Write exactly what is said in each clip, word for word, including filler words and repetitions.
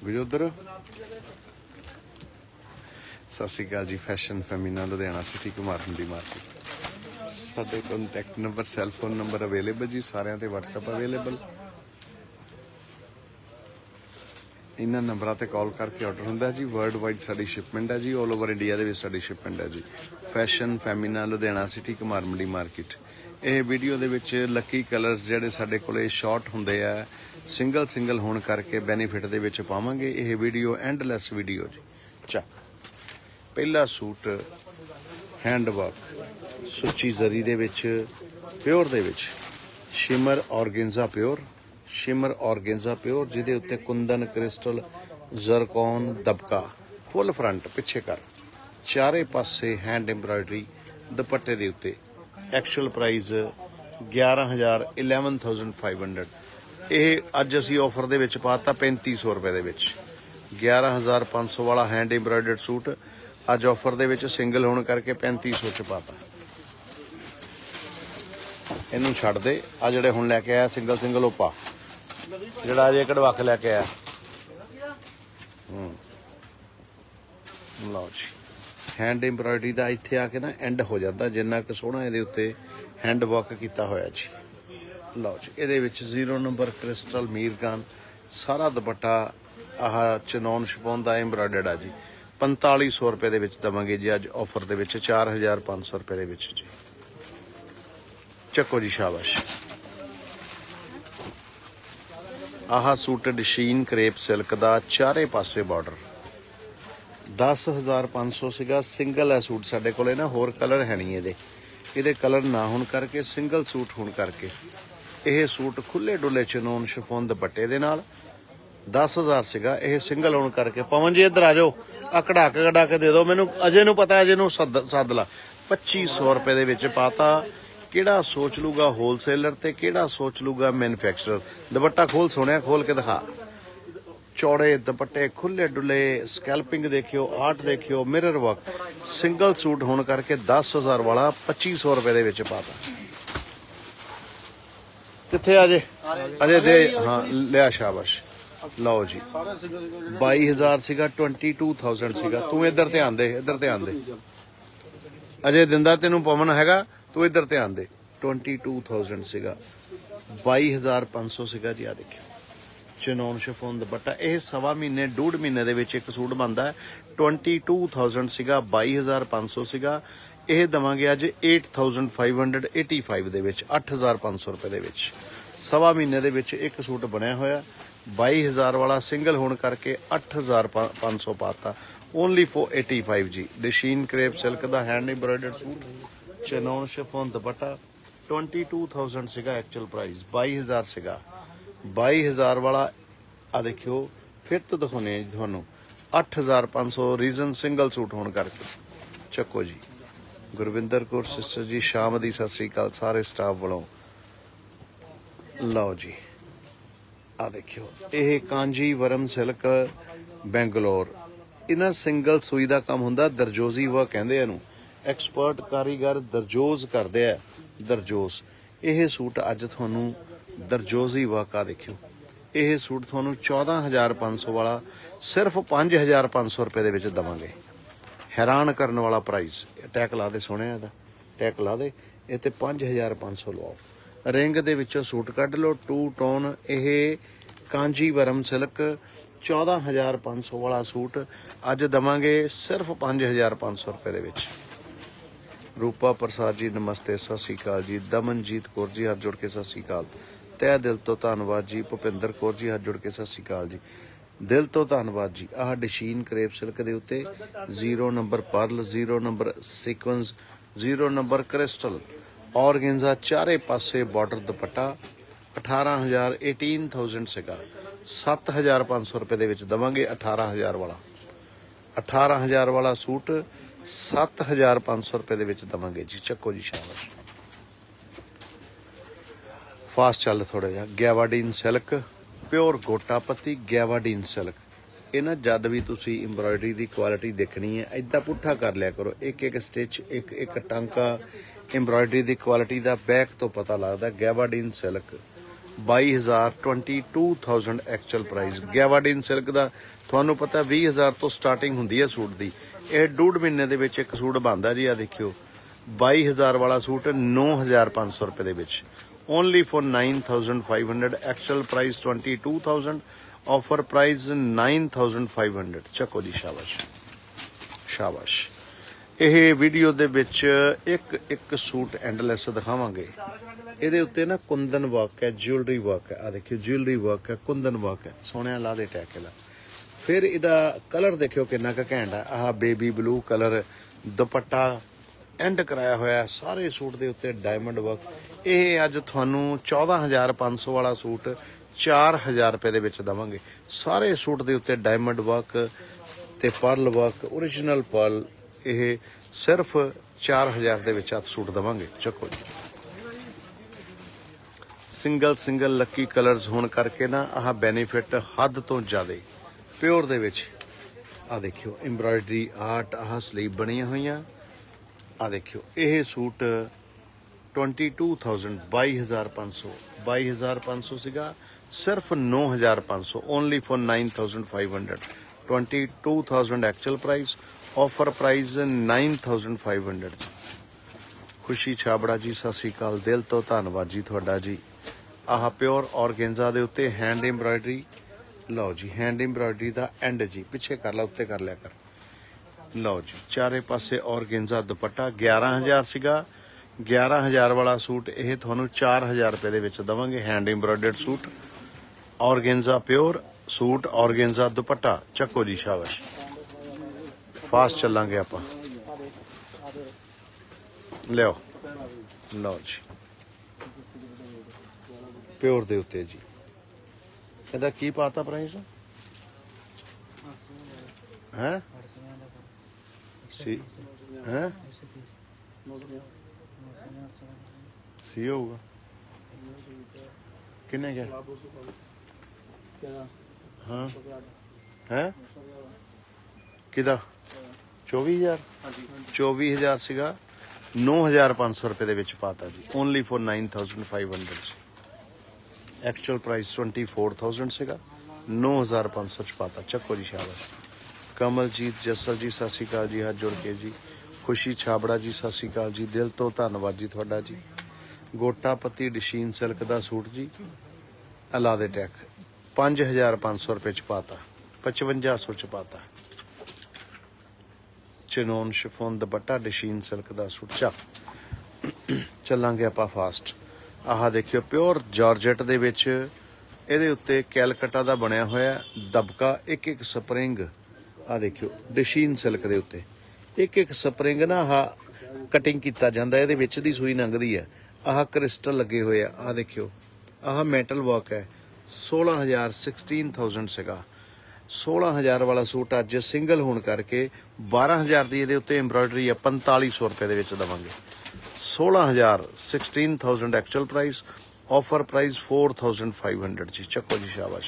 गजोदर सत श्री अकाल ji. Fashion femina Ludhiana city Kumar Mandi market. साडे contact number cellphone number available जी, सारिਆਂ ते WhatsApp अवेलेबल। इन्हां नंबरां ते कॉल करके ऑर्डर हुंदा जी। वर्ल्ड वाइड साडी शिपमेंट है जी, ऑल ओवर इंडिया दे विच साडी शिपमेंट है जी। Fashion femina Ludhiana city Kumar Mandi market. ਇਹ ਵੀਡੀਓ ਦੇ ਵਿੱਚ ਲੱਕੀ ਕਲਰਸ ਜਿਹੜੇ ਸਾਡੇ ਕੋਲੇ ਸ਼ਾਰਟ ਹੁੰਦੇ ਆ, ਸਿੰਗਲ ਸਿੰਗਲ ਹੋਣ ਕਰਕੇ ਬੈਨੀਫਿਟ ਦੇ ਵਿੱਚ ਪਾਵਾਂਗੇ। ਇਹ ਵੀਡੀਓ ਐਂਡਲੈਸ ਵੀਡੀਓ ਜੀ। ਚਾ ਪਹਿਲਾ ਸੂਟ हैंड वर्क सुची जरी दे विच प्योर दे विच shimmer organza pure shimmer organza pure जिहदे उत्ते कुंदन क्रिस्टल जरकॉन दबका फुल फ्रंट पिछे कर चारे पासे हैंड एम्ब्रॉयडरी दुपट्टे दे उत्ते। एक्चुअल प्राइस ग्यारह हज़ार इलेवन थाउजेंड फाइव हंड्रेड। ये अज असी ऑफर दे विच पाता पैंती सौ रुपए दे विच। ग्यारह हज़ार पाँच सौ वाला हैंड एम्ब्रॉयडर्ड सूट अज ऑफर दे विच सिंगल होने करके पैंती सौ च पाता। इनू छड़ दे आ जिहड़े हुण लैके आया सिंगल सिंगल ओपा जिहड़ा अजे कढ़वा के लैके आया। लो जी हैंड एम्ब्रॉयडरी का इत्थे आके ना एंड हो जाता जिन्ना क सोहना इहदे उत्ते हैंड वर्क किया होया जी। लो जी इहदे विच जीरो नंबर क्रिस्टल मीरकान सारा दुपट्टा आह चनौन शिफॉन का एम्ब्रॉयडर्ड आ जी। पंताली सौ रुपए दे विच देवांगे जी अज ऑफर दे विच चार हज़ार पाँच सौ रुपए दे विच जी। चको जी शाबाश। आह सूटेड शीन क्रेप सिल्क दा चारे पासे बॉर्डर दस हज़ार पाँच सौ सीगा। सिंगल है सूट साडे कोले ना, होर कलर है नहीं इहदे इहदे कलर ना होण करके सिंगल सूट होण करके यह सूट खुले डुले चनौन शिफॉन दुपट्टे दे नाल दस हज़ार सीगा। यह सिंगल होण करके पवन जी इधर आ जाओ, आ कढ़ा के कढ़ा के दे दो मैनू। अजय नू पता अजय नू सद सद ला। पच्ची सौ रुपए दे विच पाता। किहड़ा सोच लूगा होलसेलर ते किहड़ा सोच लूगा मैन्युफैक्चरर। दुपट्टा खोल सोहणिया, खोल के दिखा। चौड़े दुपट्टे खुले डुले स्कैल्पिंग देखियो, आर्ट देखियो, मिरर वर्क। सिंगल सूट होण करके दस हज़ार वाला पच्ची सौ रुपए दे विच पाता। कित्थे अजय अजय दे हाँ लिया शाबाश। लो जी बाई हज़ार सीगा ट्वेंटी टू थाउजेंड सीगा। तू इधर ध्यान दे, इधर ध्यान दे। अजय दिंदा तेनू पवन हैगा, तू इधर ध्यान दे। ट्वेंटी टू थाउजेंड सीगा। बाई हज़ार पाँच सौ सीगा जी। आ देखियो चनौन शिफॉन दुपट्टा। यह सवा महीने डूढ़ महीने दे विच एक सूट बनता है। ट्वेंटी टू थाउजेंड सीगा, बाई हज़ार पाँच सौ सीगा। यह देवांगे अज eight thousand five hundred eighty five दे विच अठ हज़ार पाँच सौ रुपए दे विच। सवा महीने दे विच एक सूट बनया होया। बाई हज़ार वाला सिंगल होने करके अठ हज़ार पाँच सौ पाता। ओनली फोर एटी फाइव जी। डशीन क्रेप सिल्क का hand embroidered suit chinon chiffon dupatta twenty two thousand सीगा एक्चुअल प्राइस। बाई हज़ार सीगा। बाई हज़ार वाला आ देखियो फिर तो दिखाने जी थानू अठ हज़ार पाँच सौ रीजन सिंगल सूट होने करके। चको जी गुरविंदर कौर सिस्टर जी शाम दी सत श्री अकाल सारे स्टाफ वालों। लो जी आ देखियो यह कांजीवरम सिल्क बेंगलोर। इन्हां सिंगल सूई का काम हुंदा दरजोजी व कहंदे इहनूं। एक्सपर्ट कारीगर दरजोज करदे आ दरजोज। यह सूट अज तुहानूं दरजोजी वर्क आ देखियो। यह सूट तुहानूं चौदह हज़ार पाँच सौ वाला सिर्फ पाँच हज़ार पाँच सौ रुपए दे विच देवांगे। हैरान करने वाला प्राइस। टैक ला दे सोहणे दा टैक ला दे। ये ते पाँच हज़ार पाँच सौ लवाओ। रिंग दे विचों सूट कढ लो टू टोन। यह कांजीवरम सिल्क चौदह हज़ार पाँच सौ वाला सूट अज देवांगे सिर्फ पाँच हज़ार पाँच सौ रुपए दे विच। रूपा प्रसाद जी नमस्ते सत श्री अकाल जी। दमनजीत कौर जी हाथ जोड़ के सत श्री अकाल। तह दिल तो धन्नवाद जी। भुपिंदर कौर जी हाथ जोड़ के सत श्री अकाल जी। दिल तो धन्नवाद जी। आह डशीन क्रेप सिल्क दे उत्ते zero number pearl, zero number sequence, zero number crystal organza चारे पासे बॉर्डर दुपट्टा अठारह हज़ार एटीन थाउजेंड सीगा। सत्त हज़ार पाँच सौ रुपए दे विच देवांगे। अठारह हज़ार वाला अठारह हज़ार वाला सूट सत्त हज़ार पाँच सौ रुपए दे विच देवांगे जी। चको जी शाबाश। फास्ट चल थोड़ा जिहा। गैवाडीन सिल्क प्योर गोटा पत्ती गैवाडीन सिल्क। ये ना जद भी तुसी इंब्रॉयडरी की क्वालिटी देखनी है इदा पुट्ठा कर लिया करो। एक एक स्टिच एक एक टांका इंब्रॉयडरी की क्वालिटी का बैक तो पता लगता। गैवाडीन सिल्क बाई हज़ार twenty two thousand actual price. Gabardine silk का ਤੁਹਾਨੂੰ पता ਵੀਹ हज़ार तो स्टार्टिंग ਹੁੰਦੀ है सूट की। ਇਹ ਡੂਢ ਮਹੀਨੇ ਦੇ ਵਿੱਚ ਇੱਕ सूट ਬਣਦਾ जी। आ देखियो बाई हज़ार वाला सूट नौ हज़ार पाँच सौ रुपये ਦੇ ਵਿੱਚ only for nine thousand five hundred. Actual price twenty two thousand, offer price nine thousand five hundred. ਚੱਕੋ जी शाबाश शाबाश। ਇਹ ਵੀਡੀਓ ਦੇ ਵਿੱਚ ਇੱਕ ਇੱਕ सूट एंडलैस ਦਿਖਾਵਾਂਗੇ। ਇਹਦੇ ਉੱਤੇ ਨਾ ਕੁੰਦਨ ਵਰਕ ਹੈ, ज्वेलरी वर्क है। आ देखियो ज्वेलरी वर्क है, कुंदन वर्क है। सोहणिया ला दे टैक ला। फिर ਇਹਦਾ कलर देखियो कितना का घैंट है। आह baby blue colour dupatta end कराया होया सारे सूट के उत्ते डायमंड वर्क। ਇਹ ਅੱਜ ਤੁਹਾਨੂੰ चौदह हज़ार पाँच सौ वाला सूट चार हज़ार रुपए ਦੇ ਵਿੱਚ ਦਵਾਂਗੇ। ਸਾਰੇ सूट ਦੇ ਉੱਤੇ डायमंड वर्क ਤੇ पर्ल वर्क ओरिजिनल पर्ल। ਇਹ सिर्फ चार हज़ार ਦੇ ਵਿੱਚ ਆ सूट ਦਵਾਂਗੇ। ਚੱਕੋ ਜੀ। ਸਿੰਗਲ ਸਿੰਗਲ ਲੱਕੀ ਕਲਰਸ ਹੋਣ ਕਰਕੇ ਨਾ ਆਹ ਬੈਨੀਫਿਟ ਹੱਦ ਤੋਂ ਜ਼ਿਆਦਾ ਪਿਓਰ ਦੇ ਵਿੱਚ। ਆ ਦੇਖਿਓ ਐਮਬਰਾਇਡਰੀ ਆਰਟ, ਆਹ ਸਲੀਵ ਬਣੀਆਂ ਹੋਈਆਂ। ਆ ਦੇਖਿਓ ਇਹ सूट ट्वेंटी टू थाउजेंड बाई हज़ार पाँच सौ बाई हज़ार पाँच सौ सीगा सिर्फ नौ हज़ार पाँच सौ only for nine thousand five hundred. Twenty two thousand actual price, offer price nine thousand five hundred. Khushi Chhabra जी सत श्री अकाल, दिल तो धन्नवाद जी थोड़ा जी। आह प्योर ऑर्गेंजा दे उत्ते हैंड एम्ब्रॉयडरी। लो जी हैंड एम्ब्रॉयडरी का एंड जी पिछे कर ला, उत्ते कर लिया कर। लो जी चारे पासे ऑर्गेंजा दुपट्टा ग्यारह हज़ार सीगा। ग्यारह हज़ार वाला सूट ਇਹ ਤੁਹਾਨੂੰ चार हज़ार रुपए ਦੇ ਵਿੱਚ ਦਵਾਂਗੇ। Hand embroidered suit organza pure suit organza dupatta. ਚੱਕੋ ਜੀ शाबाश। फास्ट ਚੱਲਾਂਗੇ ਆਪਾਂ। ਲਿਓ ਲਓ ਜੀ प्योर ਦੇ ਉੱਤੇ ਜੀ। ਇਹਦਾ ਕੀ ਪਾਤਾ ਪ੍ਰਾਈਸ ਹੈ? ਸੀ ਹੈ सी होगा किन्ने क्या? हाँ है किदा चौबी हज़ार चौबी हज़ार सीगा नौ हज़ार पाँच सौ रुपये दे विच पाता जी। Only for nine thousand five hundred. Actual price twenty four thousand सीगा नौ हज़ार पाँच सौ च पाता। ਚੱਕੋ जी शाबाश। कमलजीत जसल जी सत श्री अकाल जी, हाथ जुड़ के जी। खुशी छाबड़ा जी सत श्री अकाल जी, दिल तो धन्नवाद जी थोड़ा जी। गोटा पत्ती डशीन सिल्क का सूट जी अला दे टैक पाँच हज़ार पाँच सौ रुपये च पाता, पचवंजा सौ च पाता। चिनोन शिफोन दुपट्टा डशीन सिल्क का सूट। चा चलांगे आपां फास्ट। आह देखियो प्योर जॉर्जेट दे विच ਇਹਦੇ ਉੱਤੇ ਕੈਲਕਟਾ ਦਾ ਬਣਿਆ ਹੋਇਆ ਦਬਕਾ। ਇੱਕ ਇੱਕ ਸਪਰਿੰਗ ਆ ਦੇਖਿਓ ਡਸ਼ੀਨ ਸਿਲਕ ਦੇ ਉੱਤੇ ਇੱਕ ਇੱਕ ਸਪਰਿੰਗ ਨਾ ਆਹ ਕਟਿੰਗ ਕੀਤਾ ਜਾਂਦਾ। ਇਹਦੇ ਵਿੱਚ ਦੀ ਸੂਈ ਲੰਘਦੀ ਹੈ। ਆਹ ਕ੍ਰਿਸਟਲ ਲੱਗੇ ਹੋਏ ਆ। ਆਹ ਦੇਖਿਓ ਆਹ ਮੈਟਲ ਵਰਕ ਹੈ। सोलह हज़ार सिक्सटीन थाउजेंड ਸੀਗਾ। सोलह हज़ार वाला सूट ਅੱਜ ਸਿੰਗਲ ਹੋਣ ਕਰਕੇ बारह हज़ार ਦੀ ਇਹਦੇ ਉੱਤੇ ਐਮਬਰਾਇਡਰੀ ਆ पैंताली सौ रुपए ਦੇ ਵਿੱਚ ਦਵਾਂਗੇ। सोलह हज़ार sixteen thousand actual price, offer price four thousand five hundred जी। ਚੱਕੋ जी शाबाश।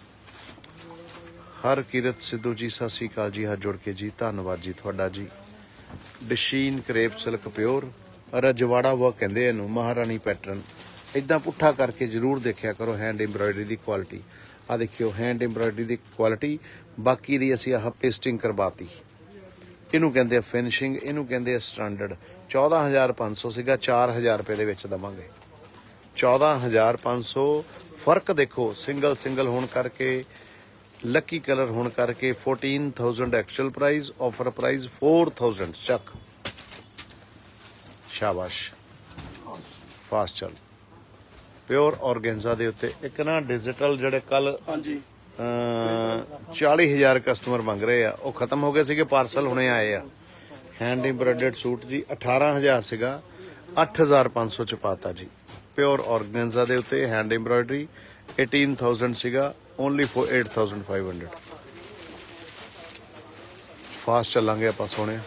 हर किरत सिद्धू जी सत श्री अकाल जी, हाथ जोड़ के जी धन्नवाद जी थोड़ा जी। डशीन क्रेप सिल्क प्योर रजवाड़ा वर्क कहते हैं इनू, महारानी पैटर्न। इदा पुट्ठा करके जरूर देखा करो हैंड एम्ब्रॉयडरी की क्वालिटी। आ देखियो हैंड एम्ब्रॉयडरी की क्वालिटी। बाकी दी असी आह पेस्टिंग करवाती। इनू कहते फिनिशिंग, इनू कहते स्टैंडर्ड। चौदह हज़ार पाँच सौ सीगा चार हज़ार रुपये दे विच दवांगे। चौदह हज़ार पाँच सौ फर्क देखो सिंगल सिंगल होने करके, लकी कलर होने करके fourteen thousand actual price, offer price four thousand. चक शाबाश फास्ट चल। प्योर ऑर्गेंजा दे उत्ते एक ना डिजिटल जड़े कल चाली हज़ार कस्टमर मंग रहे आ, वो खत्म हो गए सीगे, पार्सल हुणे आए आ। हैंड एम्ब्रॉयडर्ड सूट जी अठारह हज़ार सीगा अठ हज़ार पाँच सौ च पाता जी। प्योर ऑर्गेंजा दे उत्ते हैंड एम्ब्रॉयडरी एटीन थाउजेंड सीगा only for eight thousand five hundred. Fast चलांगे आपां सोने।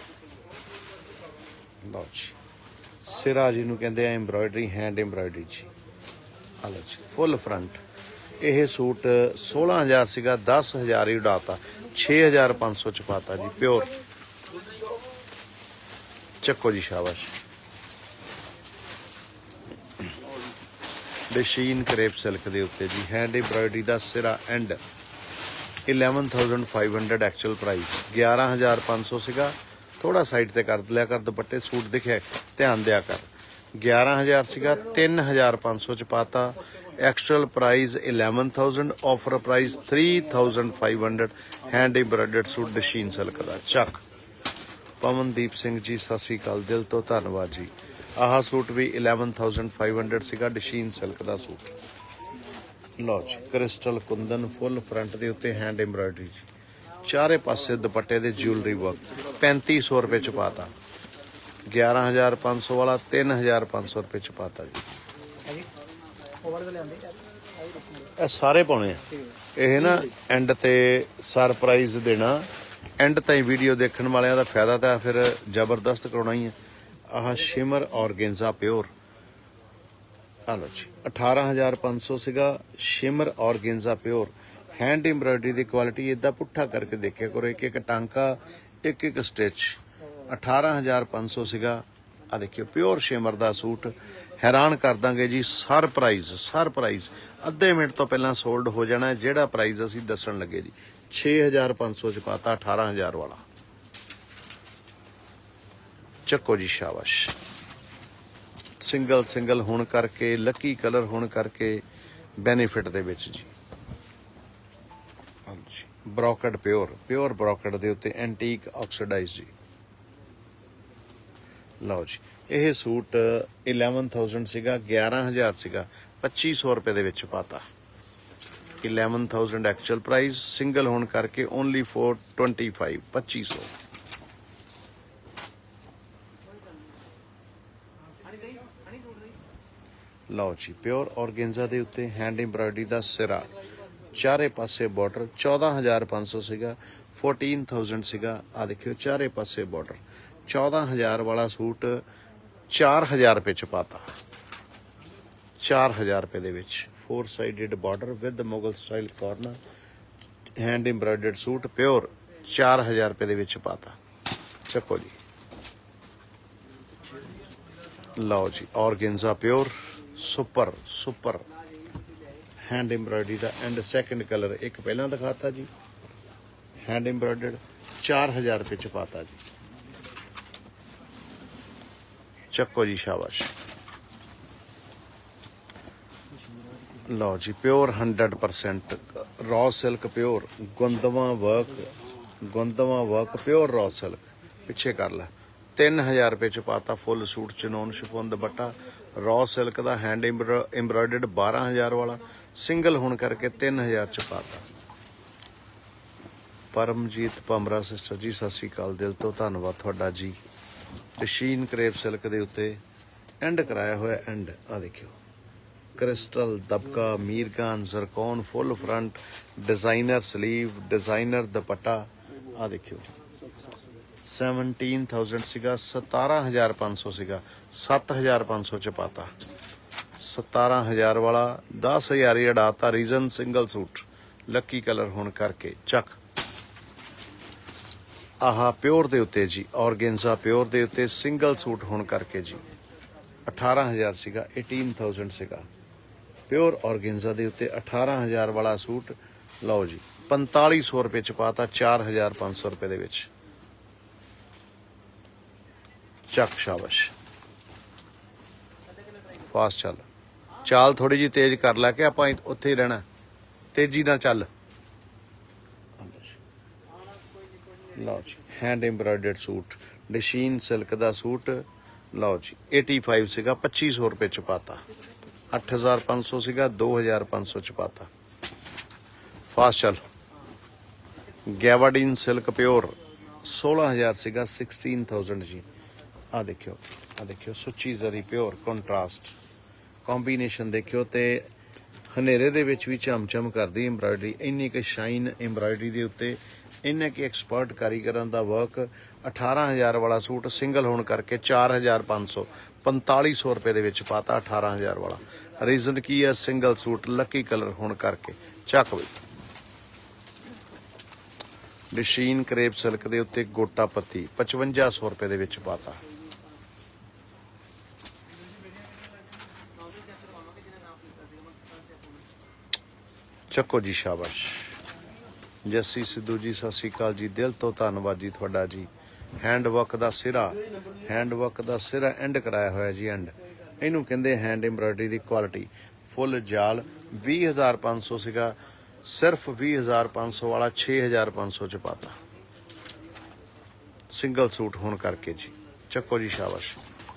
लो जी सिरा जी नूं कहंदे आ एम्ब्रॉयडरी, हैंड एम्ब्रॉयडरी जी। हालो जी फुल फ्रंट। यह सूट सोलह हज़ार सीगा दस हज़ार ही उड़ाता, छे हज़ार पाँच सौ च पाता जी। प्योर चक्को जी शाबाश। ਡਿਸ਼ੀਨ ਕਰੇਪ ਸਿਲਕ ਦੇ ਉੱਤੇ ਜੀ हैंड एम्ब्रॉयडरी ਦਾ ਸਿਰਾ end eleven thousand five hundred actual price ग्यारह हज़ार पाँच सौ ਸੀਗਾ थोड़ा साइड ते कर लिया कर दुपट्टे सूट दिखे ध्यान दिया कर ग्यारह हज़ार ਸੀਗਾ तीन हज़ार पाँच सौ च पाता actual price eleven thousand offer price three thousand five hundred hand embroidered suit डशीन सिल्क का चक पवनदीप सिंह जी सत श्री अकाल दिल तो धन्यवाद जी आह सूट भी इलेवन थाउजेंड फाइव हंड्रेड ਸੀਗਾ डशीन सिल्क का सूट लो जी क्रिस्टल कुंदन फुल फ्रंट के उत्ते हैंड एम्ब्रॉयडरी जी चारे पासे दुपट्टे दे ज्वेलरी वर्क पैंती सौ रुपये च पाता ग्यारह हज़ार पाँच सौ वाला तीन हज़ार पाँच सौ रुपये च पाता जी ਇਹ ਸਾਰੇ ਪਾਉਣੇ ਆ ਇਹ ਨਾ ਐਂਡ ਤੇ ਸਰਪ੍ਰਾਈਜ਼ ਦੇਣਾ ਐਂਡ ਤਾਈਂ ਵੀਡੀਓ ਦੇਖਣ ਵਾਲਿਆਂ ਦਾ ਫਾਇਦਾ ਤਾਂ ਫਿਰ ਜ਼ਬਰਦਸਤ ਕਰਾਉਣਾ ਹੀ ਹੈ ਆਹ ਸ਼ਿਮਰ ਔਰਗੈਂਜ਼ਾ ਪਿਓਰ ਆ ਲਓ ਜੀ अठारह हज़ार पाँच सौ ਸੀਗਾ shimmer organza pure hand embroidery की क्वालिटी इदा पुट्ठा करके देखिया करो एक एक टांका एक एक स्टिच अठारह हज़ार पाँच सौ सीगा आ देखियो प्योर शिमर का सूट हैरान कर देंगे जी सर प्राइस सर प्राइस अद्धे मिनट तो पहला सोल्ड हो जाना है जेड़ा प्राइस असी दसन लगे जी छे हज़ार पाँच सौ च पाता अठारह हज़ार वाला चक्को जी शाबाश सिंगल सिंगल होने करके लकी कलर होने करके बेनीफिट दे विच जी ब्रोकड प्योर प्योर ब्रोकड दे उत्ते एंटीक ऑक्सीडाइज जी लो जी यह सूट इलेवन थाउजेंड सीगा ग्यारह हज़ार सीगा पच्ची सौ रुपए दे विच पाता eleven thousand actual price single होने करके ओनली फोर ट्वेंटी फाइव पच्ची सौ लो जी प्योर ऑर्गेन्जा दे उत्ते हैंड एम्ब्रॉयडरी दा सिरा चारे पासे बॉर्डर चौदह हज़ार पाँच सौ सीगा फोर्टीन थाउजेंड सीगा आ देखियो चारे पासे बॉर्डर चौदह हज़ार वाला सूट चार हज़ार रुपये च पाता चार हज़ार रुपये दे विच four sided border with Mughal style corner hand embroidered suit pure चार हज़ार रुपये दे विच पाता चको जी लो जी organza pure super super hand embroidery का एंड सैकेंड कलर एक पहला दिखाता जी हैंड एम्ब्रॉयडर्ड चार हज़ार रुपये च पाता जी चक्को जी शाबाश लो जी pure hundred percent raw silk pure गुंदवा वर्क गुंदवा वर्क प्योर रॉ सिल्क पिछे कर ला तीन हज़ार रुपये च पाता full suit chinon chiffon dupatta raw silk का हैंड एम्ब्रॉयडर्ड बारह हज़ार वाला सिंगल होने करके तीन हज़ार च पाता परमजीत भमरा सिस्टर जी सत श्री अकाल दिल तो धन्यवाद थोड़ा जी डशीन करेप सिल्क के उत्ते एंड कराया हुआ एंड आ देखियो क्रिस्टल दबका मीरगान zircon full front designer sleeve designer dupatta आ देखियो सैवनटीन थाउजेंड सीगा सतारह हज़ार पाँच सौ सीगा सत्त हज़ार पाँच सौ च पाता सतारह हज़ार वाला दस हज़ार ही अड़ाता reason single suit lucky colour होने करके चक आह प्योर दे उत्ते जी ऑर्गेन्जा प्योर दे उत्ते सिंगल सूट होने करके जी अठारह हज़ार सीगा एटीन थाउजेंड सीगा प्योर ऑर्गेन्जा दे उत्ते अठारह हज़ार वाला सूट लो जी पंताली सौ रुपये च पाता चार हज़ार पाँच सौ रुपये दे विच चक शाबाश फास्ट चल चाल थोड़ी जी तेज कर ला के आप उत्थे ही रहना तेजी ना चल लो जी हैंड एम्ब्रॉयडर्ड सूट डशीन सिल्क का सूट लो जी एटी फाइव सीगा पच्ची सौ रुपये च पाता अठ हज़ार पाँच सौ सीगा दो हज़ार पाँच सौ च पाता फास्ट चल गैवाडीन सिल्क प्योर सोलह हज़ार सीगा सिक्सटीन थाउजेंड जी आ देखियो आ देखियो सुची जरी प्योर कंट्रास्ट कॉम्बीनेशन देखियो ते हनेरे दे विच भी चमचम करदी एम्ब्रॉयडरी इन्नी कि शाइन एम्ब्रॉयडरी दे उत्ते इन्ने कि एक्सपर्ट कारीगरां दा वर्क अठारह हज़ार वाला सूट सिंगल होने करके चार हज़ार पाँच सौ पंताली सौ रुपये दे विच पाता अठारह हज़ार वाला रीजन की है सिंगल सूट लकी कलर होने करके चक बई डशीन करेप सिल्क दे उत्ते गोटा पत्ती पचवंजा सौ रुपये दे विच पाता ਚੱਕੋ ਜੀ ਸ਼ਾਬਾਸ਼। ਜੱਸੀ ਸਿੱਧੂ ਜੀ ਸਤਿ ਸ਼੍ਰੀ ਅਕਾਲ ਜੀ, ਦਿਲ ਤੋਂ ਧੰਨਵਾਦ ਜੀ ਤੁਹਾਡਾ ਜੀ। हैंड वर्क का सिरा, हैंड वर्क का सिरा एंड कराया होया जी। एंड इनू कहते हैंड एम्ब्रॉयडरी की क्वालिटी फुल जाल भी हज़ार पाँच सौ सीगा, सिर्फ भी हज़ार पाँच सौ वाला छे हज़ार पाँच सौ च पाता सिंगल सूट होने करके जी। चक्को जी शाबाश।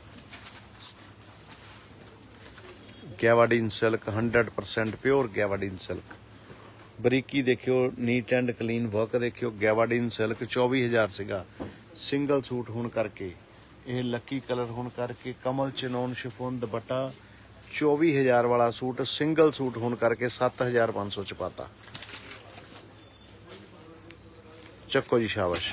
Gabardine silk hundred percent pure gabardine silk, बरीकी देखियो, नीट एंड क्लीन वर्क देखियो। गैवाडीन सिल्क चौबीस हज़ार सीगा सिंगल सूट होने करके, यह लकी कलर होने करके, कमल चिनोन शिफोन दुपट्टा चौबीस हज़ार वाला सूट सिंगल सूट होने करके सत्त हज़ार पाँच सौ च पाता। चक्को जी शाबाश।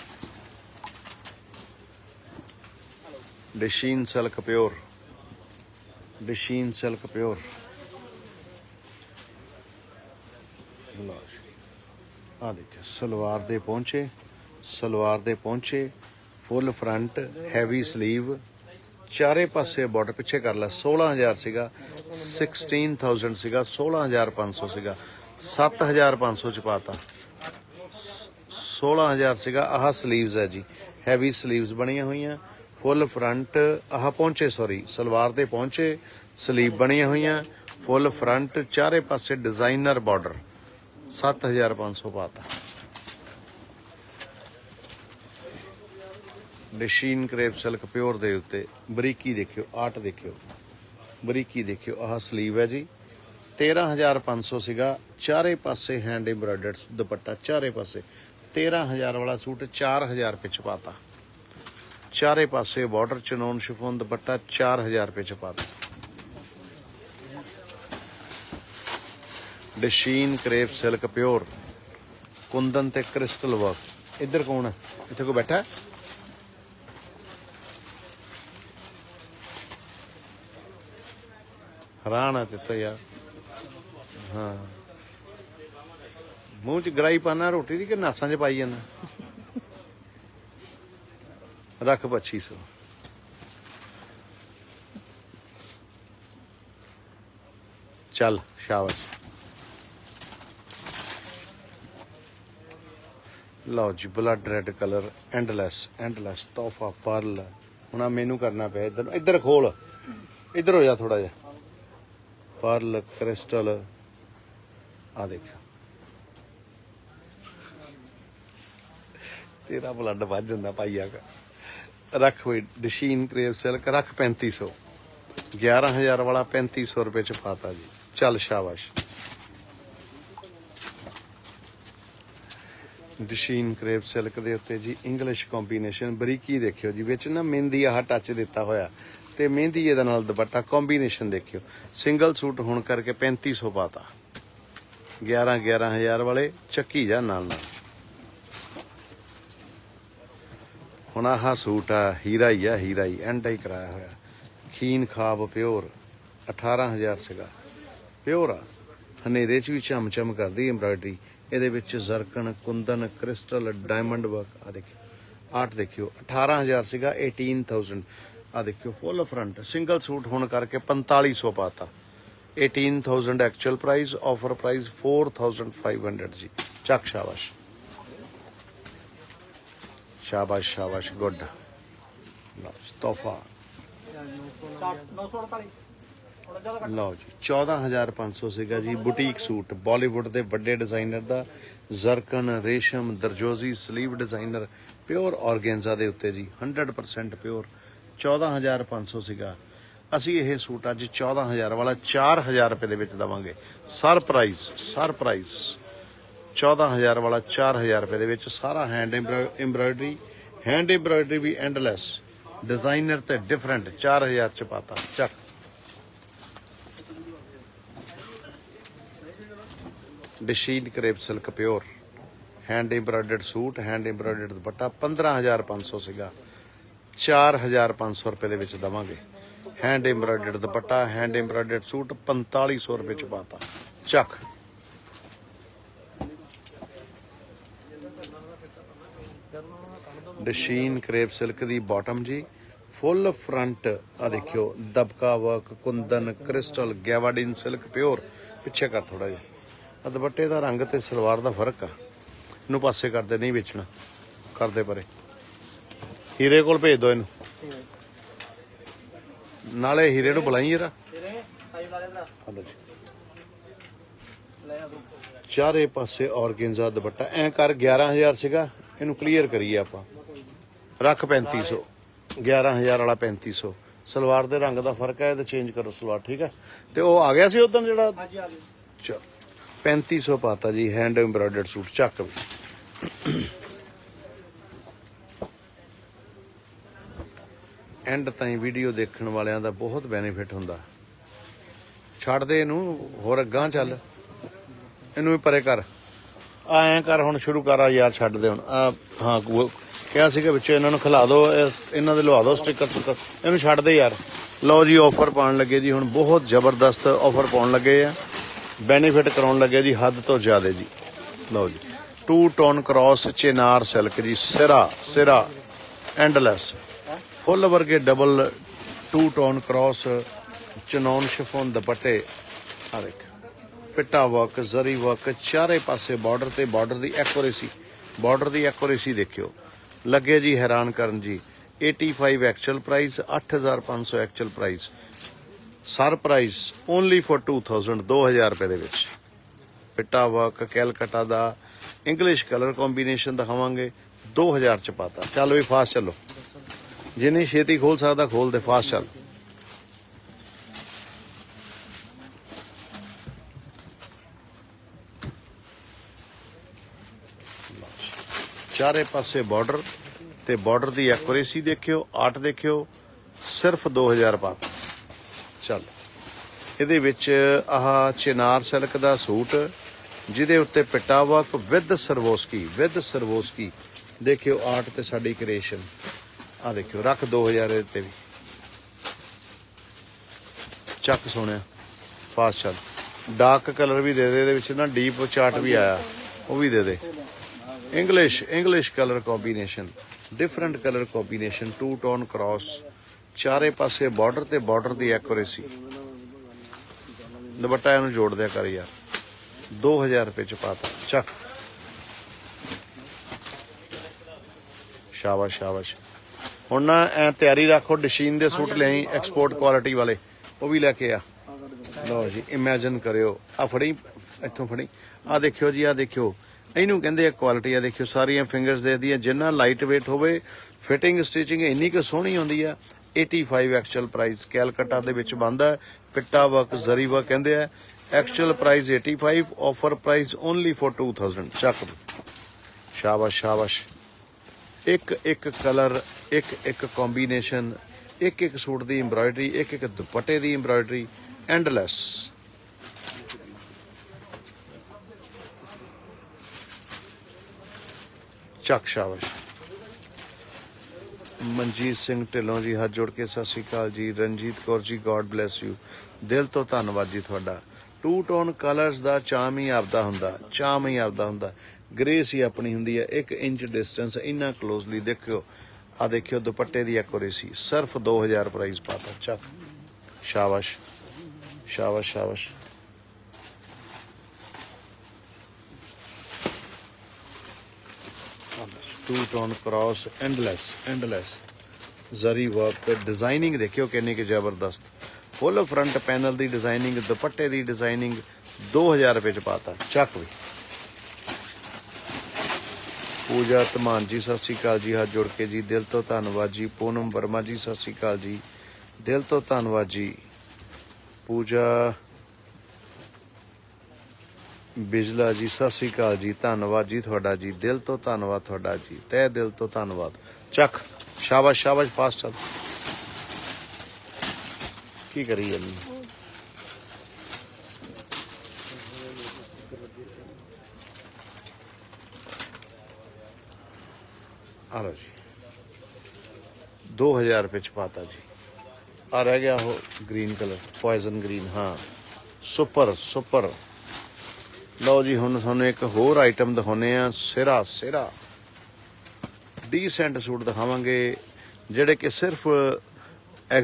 डिशीन सिल्क प्योर, डिशीन सिल्क प्योर। आ देखियो सलवार दे पहुंचे, सलवार दे पहुंचे फुल फ्रंट हैवी स्लीव, चारे पासे बॉर्डर पिछे कर ला। सोलह हज़ार सीगा, सिक्सटीन थाउजेंड सीगा, सोलह हज़ार पाँच सौ सीगा, सत्त हज़ार पाँच सौ च पाता। सोलह हज़ार सीगा। आह स्लीव्स है जी, हैवी स्लीव्स बनिया हुई, फुल फ्रंट आह पहुंचे, सॉरी सलवार दे पहुंचे, स्लीव बनिया हुई, फुल फ्रंट, चारे पासे डिजाइनर बॉर्डर, सत्त हज़ार पाँच सौ पाता। डिशीन क्रेप सिल्क प्योर दे उत्ते बरीकी देखियो, आर्ट देखियो, बरीकी देखियो। आह स्लीव है जी, तेरह हज़ार पाँच सौ सीगा, चारे पासे हैंड एम्ब्रॉयडर्ड दुपट्टा, चारे पासे तेरह हज़ार वाला सूट चार हज़ार पे छपाता, चारे पासे बॉर्डर चनोन शिफोन दुपट्टा चार हज़ार पे छपाता। डिशीन क्रेप सिल्क प्योर कुंदन ते क्रिस्टल वर्क। इधर कौन है, इतने को बैठा है? हैरान है तो यार। हाँ मूँह च गड़ाई पाना रोटी दी कि नासा च पाई जाना। रख पच्ची सौ। चल शाबाश। लो जी blood red colour endless, endless तोहफा पर्ल। हुण मैनू करना पे इधर, इधर खोल, इधर हो जा थोड़ा जा। पर्ल क्रिस्टल आ देख, तेरा ब्लड बच जाता भाईया का। रख हुई डिशीन क्रेप सिल्क, रख पैंती सौ, ग्यारह हज़ार वाला पैंती सौ रुपये च पाता जी। चल शाबाश। डिशीन क्रेप सिल्क दे उत्ते जी इंग्लिश कॉम्बीनेशन, बरीकी देखियो जी, विच ना मेहंदी आह टच दिता होया ते मेहंदी ये नाल दुपट्टा कॉम्बीनेशन देखियो। सिंगल सूट होने करके पैंती सौ पाता, ग्यारह ग्यारह हज़ार वाले चक्की जा नाल नाल। हुण आह suit uh Heera he uh, Heera he and ही कराया होया। खीन खाब प्योर अठारह हज़ार सीगा, प्योर आ, हनेरे च भी झम झम करदी एम्ब्रॉयडरी। ਇਹਦੇ ਵਿੱਚ zircon, kundan, crystal, diamond work. आ देखियो आर्ट देखियो, अठारह हज़ार सीगा, अठारह हज़ार। आ देखियो फुल फ्रंट सिंगल सूट होने करके पैंतालीस सौ पाता, अठारह हज़ार एक्चुअल प्राइस, ऑफर प्राइस चार हज़ार पाँच सौ जी। चक शाबाश शाबाश शाबाश, गुड। तोहफा लो जी चौदह हज़ार पाँच सौ सीगा जी। बुटीक सूट बॉलीवुड के बड़े डिजाइनर का, जरकन, रेशम, दरजोजी, स्लीव डिजाइनर, प्योर ऑर्गेन्जा के उत्ते जी, हंड्रेड परसेंट प्योर। चौदह हज़ार पाँच सौ सीगा। असी ये सूट अज चौदह हज़ार वाला चार हज़ार रुपये के देवांगे। सरप्राइज सरप्राइज चौदह हज़ार वाला चार हज़ार रुपये के सारा हैंड एम्ब्रॉयडरी, हैंड एम्ब्रॉयडरी भी एंडलैस, डिजाइनर ते डिफरेंट, चार हज़ार च पाता। चक डिशीन crepe silk pure hand embroidered suit, hand embroidered dupatta, पंद्रह हज़ार पाँच सौ सीगा, चार हज़ार पाँच सौ रुपये के देवांगे। Hand embroidered dupatta, hand embroidered suit पैंताली सौ रुपये च पाता। चक डिशीन क्रेप सिल्क दी बॉटम जी, फुल फ्रंट आ देखियो, दबका work, kundan, crystal, gabardine silk pure. पिछे कर थोड़ा जा, दुपट्टे का रंग ते सलवार का फर्क आ। इनू पासे करते नहीं बेचना, करते परे। हीरे कोल भेज दो इनू, नाले हीरे नू बुलाई जरा। चारे पासे ऑर्गेन्जा दुपट्टा ऐ कर ग्यारह हज़ार सीगा, इनू क्लीयर करिए आपां, रख पैंती सौ, ग्यारह हज़ार वाला पैंती सौ। सलवार दे रंग का फर्क है तो चेंज करो सलवार, ठीक है। तो वो आ गया सी उदन जिहड़ा, चल पैंती सौ पाता जी। हैंड एम्ब्रॉयडर्ड सूट चक भी एंड ताईं वीडियो देखण वालियां दा बहुत बेनीफिट हुंदा। छड्ड दे इनू, होर अगां चल, इनू भी परे कर, ऐ कर हुण शुरू कर यार, छड्ड दे हुण। हाँ क्या सीगा विच, इन्हां नू खिला दो, इन्हां दे लवा दो स्टिकर स्टिकर, इनू छड्ड दे यार। लो जी ऑफर पाउण लगे जी, हुण बहुत जबरदस्त ऑफर पाउण लगे आ, बेनीफिट कराउण लगे जी हद तो ज्यादा जी। लो जी टू टोन क्रॉस चिनार सिल्क जी, सिरा सिरा एंडलैस फुल वर्गे double two tone cross chinon chiffon दुपट्टे। आ देख पिट्टा वर्क, जरी वर्क, चारे पासे बॉर्डर ते बॉर्डर की एक्यूरेसी, बॉर्डर की एक्यूरेसी देखियो, लगे जी हैरान करन जी। पचासी एक्चुअल प्राइस, अठ हज़ार पाँच सौ actual price, sir price only for two thousand, दो हज़ार रुपए दे विच। पिट्टा वर्क कैलकटा दा इंग्लिश कलर कॉम्बीनेशन दिखावांगे, दो हज़ार च पाता। चल भी फास्ट चलो, जिन्नी छेती खोल सकदा खोल दे, फास्ट चल। चारे पासे बॉर्डर ते बॉर्डर की एक्यूरेसी देखियो, आर्ट देखियो, सिर्फ दो हज़ार पाता। चल इहदे विच आह चिनार सिल्क दा सूट जिहदे उत्ते पिट्टा work with Swarovski, with Swarovski देखियो, आर्ट ते साडी क्रिएशन। आ देखियो रख दो हज़ार इहदे भी, चक सोहणिया, फास्ट चल। डार्क कलर भी दे दे, इहदे विच ना डीप चार्ट भी आया, वो भी दे दे। English English colour combination, different colour combination, two tone cross, चारे पासे बॉर्डर ते बॉर्डर की एक्यूरेसी। दुपट्टा इहनूं जोड़ दिया कर यार, दो हज़ार रुपये च पाता। चक शाबाश शाबाश। हुण ना ऐ तैयारी रखो, डशीन दे सूट लियाई एक्सपोर्ट क्वालिटी वाले, वो भी लैके आ। लो जी इमेजिन करियो, आ फड़ी इत्थों फड़ी, आ देखियो जी, आ देखियो, इनू कहंदे आ क्वालिटी। आ देखियो सारियां फिंगर्स दे दियां, जिन्ना लाइट वेट होवे, फिटिंग स्टिचिंग इन्नी क सोहनी हुंदी आ। पचासी एक्चुअल प्राइस, कैलकटा दे विच बनदा, पिट्टा वर्क जरी वर्क कहंदे आ। एक्चुअल प्राइस पचासी, offer price only for two thousand. चक शाबाश शाबाश। एक एक कलर, एक एक कॉम्बीनेशन, एक एक सूट की इंब्रॉयडरी, एक एक दुपट्टे की इंब्रॉयडरी, एंडलैस। चक शाबाश। मनजीत सिंह ढिल्लों जी हाथ जोड़ के सत श्री अकाल जी। Ranjit Kaur ji God bless you, दिल तो धन्नवाद जी थोड़ा। टू टोन कलर्स का चाम ही आपदा हुंदा, चाम ही आपदा हुंदा, ग्रेस ही अपनी हुंदी है। एक इंच डिस्टेंस इन्ना क्लोजली देखियो, आ देखियो दुपट्टे की एक्यूरेसी, सिर्फ दो हज़ार प्राइस पाता। चक शाबाश शाबाश शाबाश। Two tone cross, endless endless, जरी वर्क, डिजाइनिंग देखियो कितनी की जबरदस्त, फुल फ्रंट पैनल की डिजाइनिंग, दुपट्टे की डिजाइनिंग, दो हज़ार रुपये च पाता। चक भी। पूजा धमान जी सत श्री अकाल जी, हाथ जोड़ के जी, दिल तो धन्नवाद जी। पूनम वर्मा जी सत श्री अकाल जी, दिल तो धन्नवाद जी। पूजा बिजला जी सत श्री अकाल जी, धन्नवाद जी थोड़ा जी, दिल तो धन्नवाद थोड़ा जी, तय दिल तो धन्नवाद। चक शाबाश शाबाश, फास्ट चल। की करी जानी आ लो जी, दो हज़ार रुपये च पाता जी। आ रह गया वो ग्रीन कलर, पॉइजन ग्रीन, हाँ सुपर सुपर। लो जी हुण तुहानूं एक होर आइटम दिखाने आ, सिरा सिरा डीसेंट सूट दिखावांगे, जिहड़े कि सिर्फ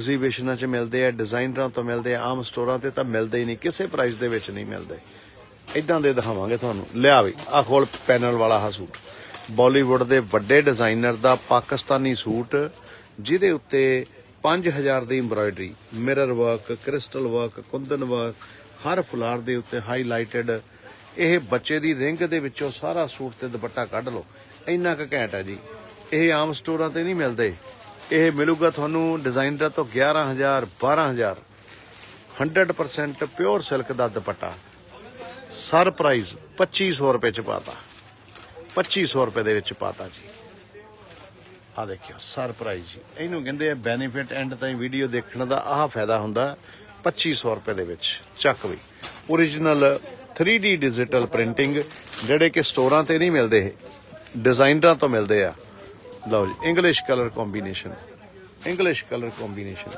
एग्जीबिशनां च मिलते हैं, डिजाइनरां तो मिलते हैं, आम स्टोरां ते तां मिलते ही नहीं, किसी प्राइस दे विच नहीं मिलते। इदां दे दिखावांगे तुहानूं। लिया बई आ खोल पैनल वाला हा सूट, बॉलीवुड दे वड्डे डिजाइनर दा पाकिस्तानी सूट जिहदे उत्ते पांच हज़ार दी embroidery, mirror work, crystal work, kundan work, हर फुलार दे उत्ते हाईलाइटेड। यह बच्चे दी रिंग दे विचों सारा सूट ते दुपट्टा कढ लो, इन्ना क घैंट है जी। यह आम स्टोरां ते नहीं मिलते, यह मिलूगा तुहानूं डिजाइनर तो ग्यारह हज़ार बारह हज़ार। हंड्रड परसेंट प्योर सिल्क का दुपट्टा, सर प्राइस पच्ची सौ रुपए च पाता, पच्ची सौ रुपए दे विच पाता जी। आ देखियो सर प्राइस जी, इनू कहंदे आ बेनीफिट। एंड ताईं वीडियो देखने का आह फायदा हुंदा पच्ची सौ रुपए दे विच। चक भी original three D digital printing जिहड़े कि स्टोरां ते नहीं मिलते, डिजाइनरां तो मिलते आ। लो जी English colour combination, English colour combination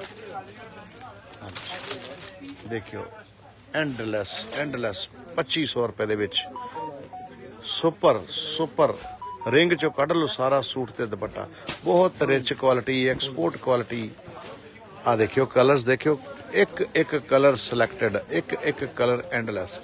देखियो एंडलैस एंडलैस पच्ची सौ रुपए दे विच सुपर सुपर। रिंग चो कढ़ लो सारा सूट ते दुपट्टा, बहुत रिच क्वालिटी, एक्सपोर्ट क्वालिटी। आ देखियो कलर्स देखियो, एक एक कलर सिलेक्टेड, एक एक कलर एंडलैस।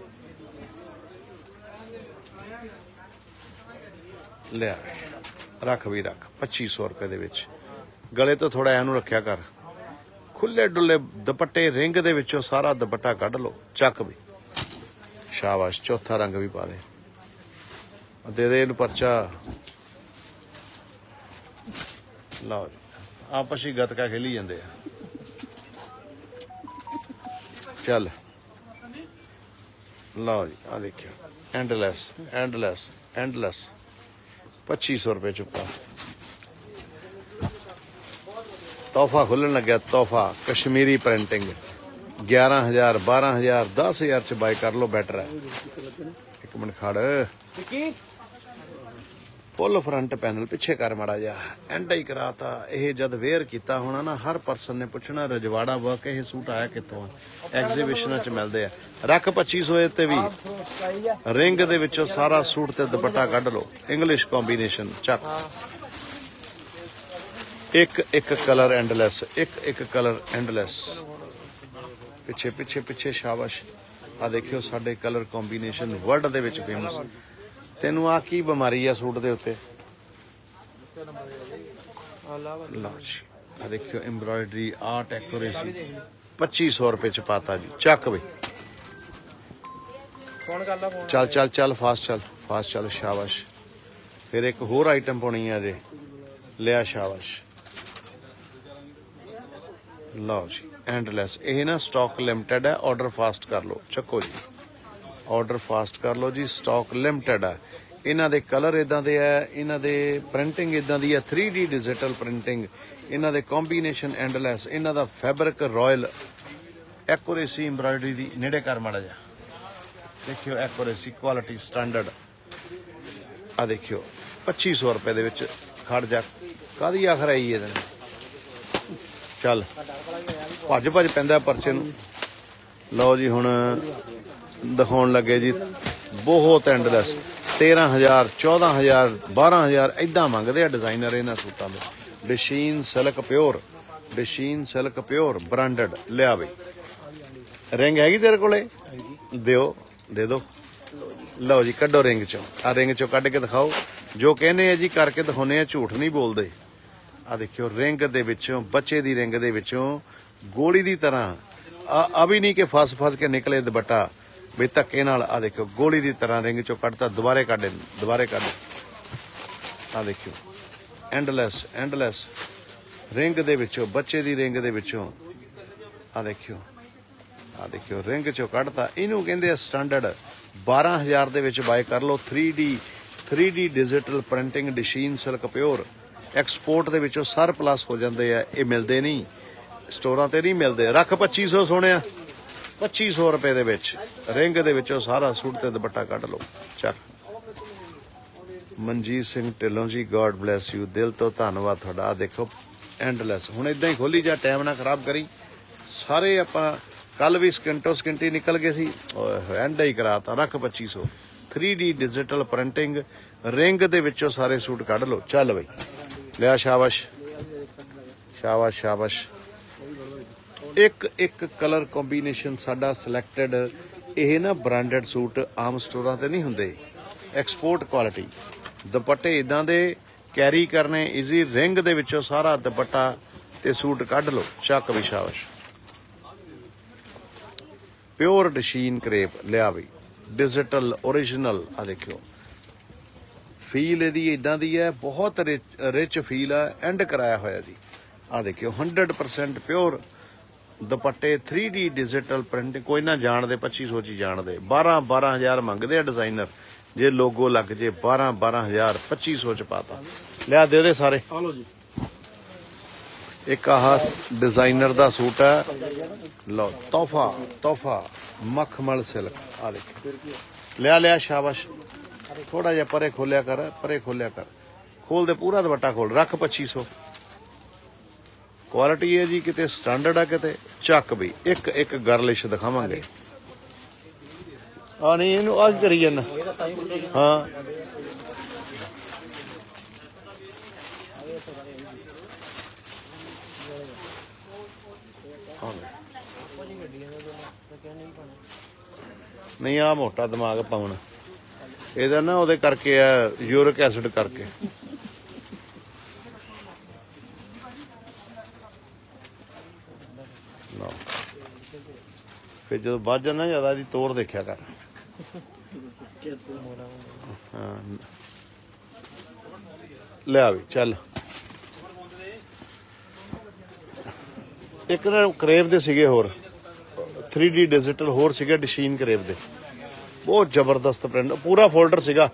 लिया रख भी रख पच्ची सौ रुपए दे विच। गले तो थोड़ा इनू रखिया कर, खुले डुले दुपट्टे रिंग दे विचों सारा दुपट्टा कढ़ लो। चक भी शाबाश, चौथा रंग भी पा दे, दे दे इनू परचा। लो जी आपस ही गतका खेली जाते हैं। चल लो जी आ देखियो एंडलैस एंडलैस एंडलैस पच्ची सौ रुपये चुका। तोहफा खुलन लग्या, तोहफा कश्मीरी प्रिंटिंग ग्यारह हज़ार बारह हज़ार दस हज़ार च बाय कर लो, बैटर है। एक मिनट खड़, फुल फ्रंट पैनल पिछे कर माड़ा जा, एंड ही कराता। यह जद वेयर किया होना ना, हर परसन ने पुछना रजवाड़ा वर्क यह सूट आया कितों, एग्जीबिशन च मिलते हैं। रख पच्ची सौ ते भी रिंग दे विचों सारा सूट ते दुपट्टा कढ़ लो, इंग्लिश कॉम्बीनेशन। चक एक एक कलर एंडलैस, एक एक कलर एंडलैस। पिछे पिछे पिछे शाबाश। आ देखियो साडे कलर कॉम्बीनेशन वर्ल्ड दे विच फेमस। तेनू आ की बीमारी है सूट दे उत्ते? लो जी आ देखियो एम्ब्रॉयडरी, आर्ट, एक्यूरेसी। पच्ची सौ रुपए च पाता जी। चक बई चल चल चल फास्ट चल फास्ट चल। शाबाश। फिर एक होर आइटम पाउणी है अजे, लिया शाबाश। लो जी एंडलैस, यह ना स्टॉक लिमिटेड है, ऑर्डर फास्ट कर लो। चको जी ऑर्डर फास्ट कर लो जी, स्टॉक लिमिटेड है। इन्हां दे कलर इदां दे है, इन्हां दे प्रिंटिंग इदां दी है, थ्री डी डिजिटल प्रिंटिंग, इन्हां दे कॉम्बीनेशन एंडलैस, इन्हां दा फैब्रिक रॉयल, एक्यूरेसी एम्ब्रॉयडरी दी। नेड़े कर माड़ा जा, देखियो एक्यूरेसी क्वालिटी स्टैंडर्ड। आ देखियो पच्ची सौ रुपए दे विच। खड़ जा, कादी आखर आई है चल भज भज पैंदा परचे नूं। लो जी हुण दिखाउण लगे जी बहुत एंडलैस, तेरह हज़ार चौदह हज़ार बारह हज़ार इदां मंगदे आ डिजाइनर इन्हां सूटां दे। डशीन सिल्क प्योर, डशीन सिल्क प्योर ब्रांडेड। लिया बई रिंग हैगी तेरे कोले? दिओ दे दो। लो जी कड्डो रिंग चो, आ रिंग चो कड्ड के दिखाओ। जो कहने है जी करके दिखाने आ, झूठ नहीं बोलते। आ देखियो रिंग दे विचों, बच्चे दी रिंग दे विचों गोली दी तरह, अभी नहीं कि फस फस के निकले दुपट्टा भी धक्के नाल। आ देखियो गोली दी तरह रिंग चो कढ़ता, दोबारे कढ़ दोबारे कढ़। आ देखियो एंडलैस एंडलैस रिंग दे विचों, बच्चे दी रिंग दे विचों। आ देखियो आ देखियो रिंग चो कढ़ता। इनू कहंदे स्टैंडर्ड। बारह हज़ार दे विच बाय कर लो। Three D three D digital printing डशीन सिल्क प्योर। एक्सपोर्ट दे विचों सर प्लस हो जाते हैं, ये मिलते नहीं स्टोरां ते नहीं मिलते। रख पच्ची सौ सोने, पच्ची सौ रुपए दे विच रिंग दे विचों सारा सूट ते दुपट्टा कढ़ लो। चक Manjit Singh Dhillon ji, God bless you, दिल तो धन्नवाद तुहाडा। देखो एंडलैस हुण इदां ही खोली जा, टाइम ना खराब करी। सारे आपां कल भी सकिंटो सकिंटी निकल गए सी, एंड ही कराता। रख पच्ची सौ three D digital printing ring दे विचों सारे सूट कढ़ लो। चल बई लिया शाबाश शाबाश शाबाश। एक एक कलर कॉम्बीनेशन साडा सिलेक्टेड ਇਹ ਨਾ ਬ੍ਰਾਂਡਡ ਸੂਟ ਆਮ ਸਟੋਰਾਂ ਤੇ ਨਹੀਂ ਹੁੰਦੇ, ਐਕਸਪੋਰਟ ਕੁਆਲਿਟੀ। ਦੁਪੱਟੇ ਇਦਾਂ ਦੇ कैरी करने इजी, रिंग दे विचों सारा दुपट्टा ते सूट कढ लो, चक भी शाबाश। प्योर डशीन क्रेप लिया बई, डिजिटल ओरिजिनल। आ देखियो फील इहदी इदां दी है, बहुत रिच रिच फील है, एंड कराया होया जी। आ देखियो हंड्रड परसेंट प्योर दुपट्टे, थ्री डी डिजिटल प्रिंट। कोई ना जान दे पच्ची सौ ची जान दे, बारह बारह हज़ार मंगदे आ डिजाइनर। जे लोगो लग जे बारह बारह हज़ार पच्ची सौ च पाता। लिया दे दे सारे। एक आह डिजाइनर दा सूट है, लो तोहफा तोहफा मखमल सिल्क। आ देख लिया लिया शाबाश। थोड़ा जिहा परे खोलिया कर, परे खोलिया कर, खोल दे पूरा दुपट्टा खोल, रख पच्ची सौ। क्वालिटी है जी, किते स्टैंडर्ड है, किते चक भी। एक एक गर्लिश दिखावांगे। आ नहीं इनू आज करी जाना। हाँ नहीं, आ मोटा दिमाग पाउन ਇਹਦਾ ਨਾ ਉਹਦੇ ਕਰਕੇ ਆ, ਯੂਰਿਕ ਐਸਿਡ ਕਰਕੇ। ਫਿਰ ਜਦੋਂ ਵੱਧ ਜਾਂਦਾ ਜ਼ਿਆਦਾ ਇਹਦੀ ਤੋੜ ਦੇਖਿਆ ਕਰ। ਹਾਂ ਲਿਆ ਵੀ ਚੱਲ। ਇੱਕ ਨਾ ਕਰੇਬ ਦੇ ਸੀਗੇ ਹੋਰ, थ्री डी डिजिटल होर सीगे डशीन करेब दे, बहुत जबरदस्त प्रिंट। पूरा फोल्डर सीगा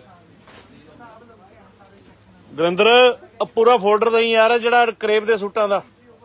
गुरिंदर, पूरा फोल्डर दई यार जिहड़ा करेब दे सूटां दा।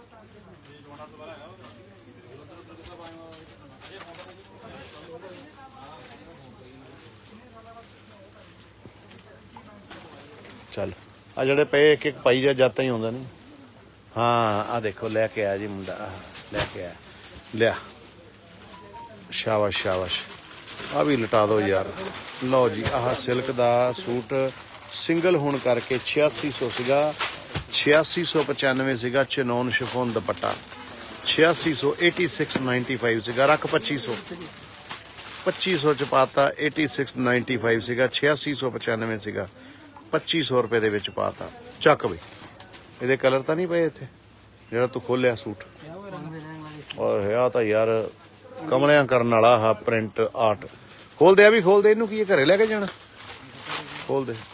चल आ जिहड़े पे एक एक पाई जा जाता ही आउंदा नहीं। हाँ आ देखो लैके आया जी मुंडा, लैके आया, लिया शाबाश शाबाश। आ भी लटा दो यार। लो जी आह सिल्क दा सूट सिंगल होने करके छियासी सौ सीगा, छियासी सौ पचानवे सीगा। चिनोन शिफोन दुपट्टा छियासी सौ, एटी सिक्स नाइनटी फाइव सीगा। रख पच्ची सौ, पच्ची सौ च पाता। एटी सिक्स नाइनटी फाइव सीगा, छियासी सौ पचानवे सीगा, पच्ची सौ रुपए दे विच पाता। चक भी ਇਹਦੇ कलर तो नहीं पे इत्थे ਜਿਹੜਾ तू खोलिया सूट। और आ तो यार कमलियां करन वाला हा प्रिंट आर्ट। खोल दे, भी खोल दे, इनू की घरे लेके जाना। खोल दे,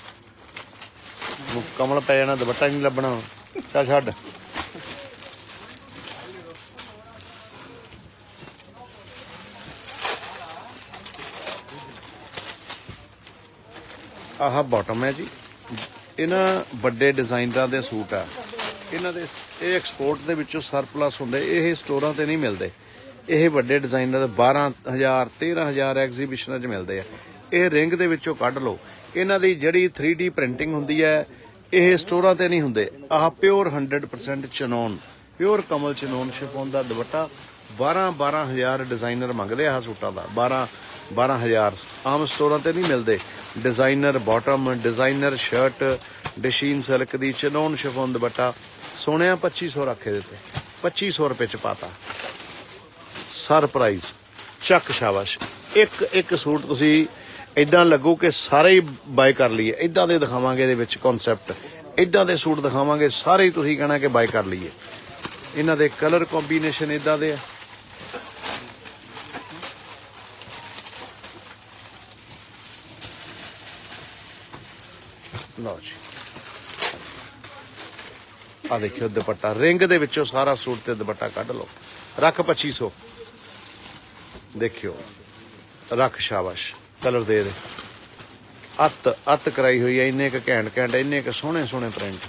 कमल पै जाना, दुपट्टा नहीं लभना। चल छड्ड। आह बॉटम है जी, इन्हां वड्डे डिजाइनरां दे सूट आ। इन्हां दे ਇਹ ਐਕਸਪੋਰਟ ਦੇ ਵਿੱਚੋਂ ਸਰਪਲਸ ਹੁੰਦੇ, ਇਹ ਸਟੋਰਾਂ ਤੇ ਨਹੀਂ ਮਿਲਦੇ। ਇਹ ਵੱਡੇ ਡਿਜ਼ਾਈਨਰ ਦੇ ਬਾਰਾਂ ਹਜ਼ਾਰ ਤੇਰਾਂ ਹਜ਼ਾਰ ਐਗਜ਼ੀਬਿਸ਼ਨਾਂ 'ਚ ਮਿਲਦੇ ਆ। ਇਹ ਰਿੰਗ ਦੇ ਵਿੱਚੋਂ ਕੱਢ ਲਓ। ਇਹਨਾਂ ਦੀ ਜਿਹੜੀ ਥ੍ਰੀ ਡੀ ਪ੍ਰਿੰਟਿੰਗ ਹੁੰਦੀ ਹੈ, ਇਹ ਸਟੋਰਾਂ ਤੇ ਨਹੀਂ ਹੁੰਦੇ। ਆਹ ਪਿਓਰ ਹੰਡਰਡ ਪਰਸੈਂਟ ਚਨੋਨ, ਪਿਓਰ ਕਮਲ ਚਨੋਨ ਸ਼ਿਫੋਨ ਦਾ ਦੁਪੱਟਾ। ਬਾਰਾਂ ਬਾਰਾਂ ਹਜ਼ਾਰ ਡਿਜ਼ਾਈਨਰ ਮੰਗਦੇ ਆ ਸੂਟਾਂ ਦਾ, ਬਾਰਾਂ ਬਾਰਾਂ ਹਜ਼ਾਰ। ਆਮ ਸਟੋਰਾਂ ਤੇ ਨਹੀਂ ਮਿਲਦੇ। डिजाइनर बॉटम, डिजाइनर शर्ट, डशीन सिल्क दी चनोन शिफोन दुपट्टा। सोने पच्ची सौ रखे देते, पच्ची सौ रुपये च पाता। सरप्राइज चक शाबाश। एक एक सूट तुसी इदां लगो कि सारे ही बाय कर लीए। इदां दे दिखावांगे इहदे विच कॉन्सैप्ट, इदां दे सूट दिखावांगे सारे ही तुसी कहना कि बाय कर लीए। इन्हां दे कलर कॉम्बीनेशन इदां दे आ। लो जी आ देखियो दुपट्टा रिंग दे विचों सारा सूट ते दुपट्टा कढ लो। रख पच्ची सौ। देखियो रख शाबाश। कलर दे दे। अत अत कराई हुई है। इन्ने क घैंट घैंट, इन्ने क सोहने सोहने प्रिंट।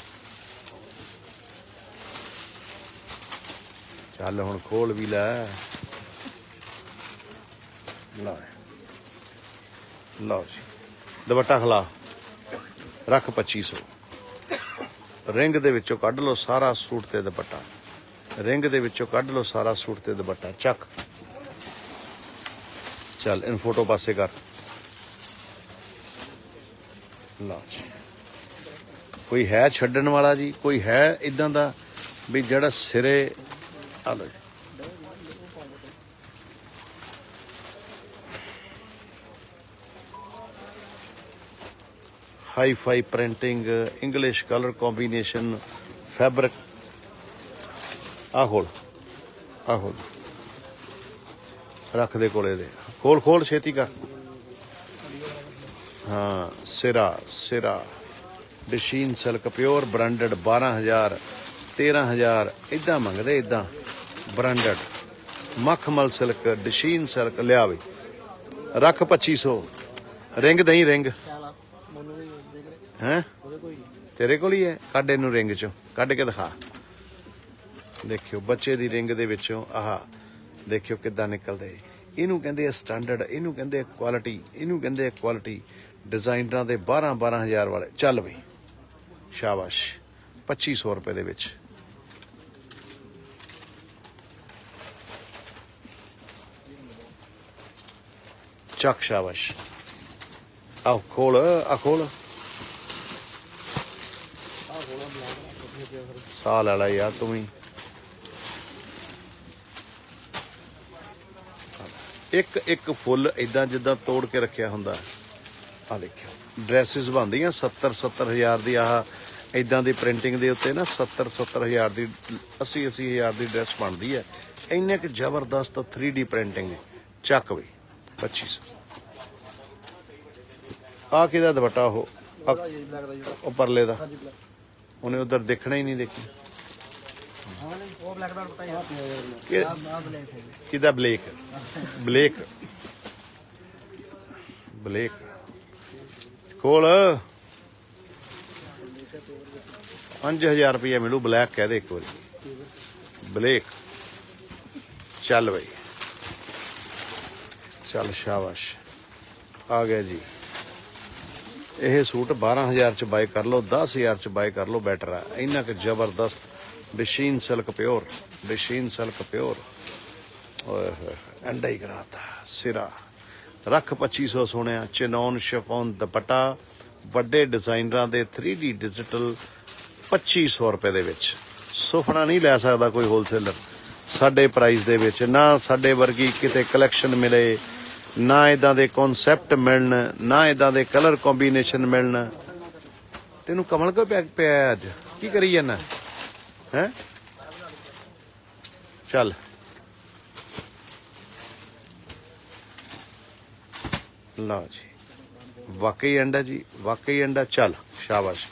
चल हुण खोल भी लै। लो लो जी दुपट्टा खिला। रख पच्ची सौ। रिंग दे विचों कढ लो सारा सूट ते दुपट्टा। रिंग दे विचों कढ लो सारा सूट ते दुपट्टा। चक चल इन फोटो पासे कर। लो जी कोई है छड्डण वाला जी, कोई है इदां दा भी जिहड़ा सिरे। आ लो जी hi-fi printing English colour combination fabric आ खोल आ खोल रख दे कोले दे खोल खोल छेती कर हाँ सिरा सिरा डशीन सिल्क प्योर ब्रांडेड बारह हज़ार तेरह हज़ार इदा मंगते इदा ब्रांडेड मखमल सिल्क डशीन सिल्क लिया बई रख पच्ची सौ रिंग दई रिंग हैं तेरे को ही है कढ़ इनू रिंग चो कढ़ के दिखा देखियो बच्चे दी रिंग दे विचों आह देखियो किद्दां निकलदे इनू कहंदे स्टैंडर्ड इनू कहंदे क्वालिटी इनू कहंदे क्वालिटी डिजाइनरां दे बारह बारह हज़ार वाले चल बई शाबाश पच्ची सौ रुपए दे विच चक शाबाश आओ खोल आ खोल साह लै ला यार तू ही एक एक फुल इदां जिद्दां तोड़ के रखिया हुंदा आ देखियो ड्रैसिस बनदियां सत्तर सत्तर हज़ार दी आह इदां दी प्रिंटिंग दे उत्ते ना सत्तर सत्तर हज़ार दी अस्सी अस्सी हज़ार दी ड्रैस बनदी है इन्ने क जबरदस्त थ्री डी प्रिंटिंग चक बई पच्ची सौ आ किहदा दुपट्टा हो परले दा उन्हें उधर देखना ही नहीं देखी किदा ब्लेक ब्लेक ब्लेक खोल पांच हजार रुपया मिलू ब्लैक कह दे एक बार ब्लेक चल बई चल शाबाश आ गया जी यह सूट बारह हज़ार च बाय कर लो दस हज़ार च बाय कर लो बैटर है इन्ना क जबरदस्त डशीन सिल्क प्योर डशीन सिल्क प्योर एंडा ही कराता सिरा रख पच्ची सौ सोने चिनौन शिफॉन दुपट्टा वड्डे डिजाइनरां दे थ्री डी डिजिटल पच्ची सौ रुपए दे विच सुफना नहीं लै सकदा कोई होलसेलर साडे प्राइस दे विच ना साडे वर्गी किते कलैक्शन मिले ना इदां दे कॉन्सैप्ट मिलन ना इदां दे कलर कॉम्बीनेशन मिलन तेनू कमल क्यों पै पिया अज की करी जाना है चल लो जी वाकई अंडा जी वाकई अंडा चल शाबाश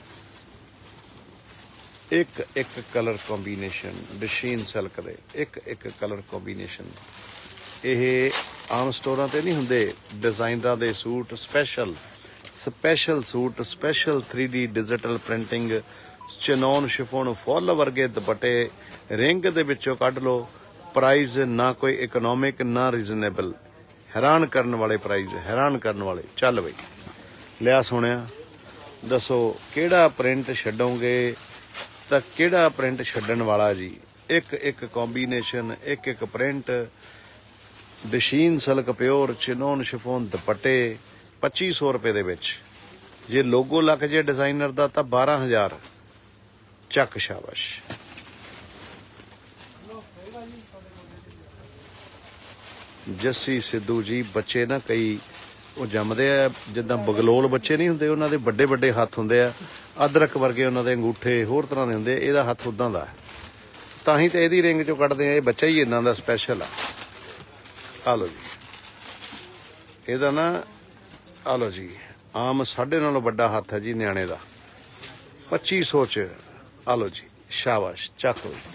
एक एक कलर कॉम्बीनेशन डशीन सिल्क दे एक एक कलर कॉम्बीनेशन ਇਹ ਆਮ ਸਟੋਰਾਂ ਤੇ ਨਹੀਂ ਹੁੰਦੇ ਡਿਜ਼ਾਈਨਰਾਂ ਦੇ suit special special suit special three D digital printing ਚਨੌਨ ਸ਼ਿਫੋਨ ਫੁੱਲ ਵਰਗੇ ਦੁਪੱਟੇ ਰਿੰਗ ਦੇ ਵਿੱਚੋਂ ਕੱਢ ਲਓ ਪ੍ਰਾਈਸ ਨਾ ਕੋਈ ਇਕਨੋਮਿਕ ਨਾ ਰੀਜ਼ਨੇਬਲ हैरान करने वाले प्राइस हैरान करने वाले चल बई लिया सुनिया दसो केड़ा प्रिंट छड्डोगे तो केड़ा प्रिंट छड्डण वाला जी एक एक कॉम्बीनेशन एक एक प्रिंट डशीन सिल्क प्योर चिनोन शिफोन दुपट्टे पच्ची सौ रुपए दे विच जे लोगो लग जे डिजाइनर दा तां बारह हज़ार चक शाबाश जस्सी सिद्धू जी बच्चे ना कई वो जमदे आ जिद्दां बगलोल बच्चे नहीं हुंदे उन्हां दे बड़े बड़े हत्थ हुंदे आ अदरक वर्गे उन्हां दे अंगूठे होर तरह दे हुंदे इहदा हत्थ उदां दा तां ही ते इहदी रिंग चों कड्डदे आ इह बच्चा ही इदां दा स्पैशल आ आ लो जी इहदा ना आ लो जी आम साढ़े नालों बड़ा हत्थ है जी न्याणे दा पच्ची सौ च आ लो जी शाबाश चक लो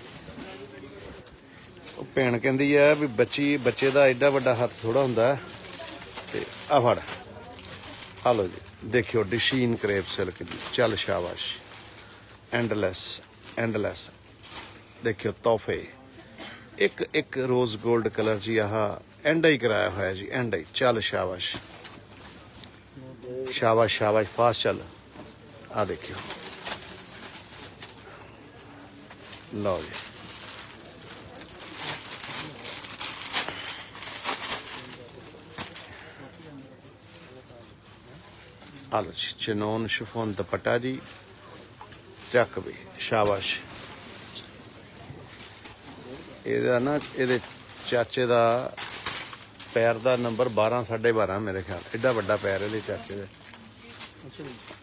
भैन कहती है भी बच्ची बच्चे का एडा वड्डा हथ थोड़ा हुंदा ते आ फड़ आ लो जी देखियो डशीन क्रेप सिल्क जी चल शाबाश एंडलैस एंडलैस देखियो तोहफे एक एक रोज गोल्ड कलर जी आह एंडा ही कराया होया जी एंडा ही चल शाबाश शाबाश शाबाश फास्ट चल आ देखियो लो जी आलो जी चिनोन शिफोन दुपट्टा जी चक भी शाबाश ਇਹਦਾ ਨਾ ਇਹਦੇ ਚਾਚੇ ਦਾ ਪੈਰ ਦਾ ਨੰਬਰ बारह साढ़े बारह मेरे ख्याल एडा ਵੱਡਾ ਪੈਰ ਇਹਦੇ ਚਾਚੇ ਦਾ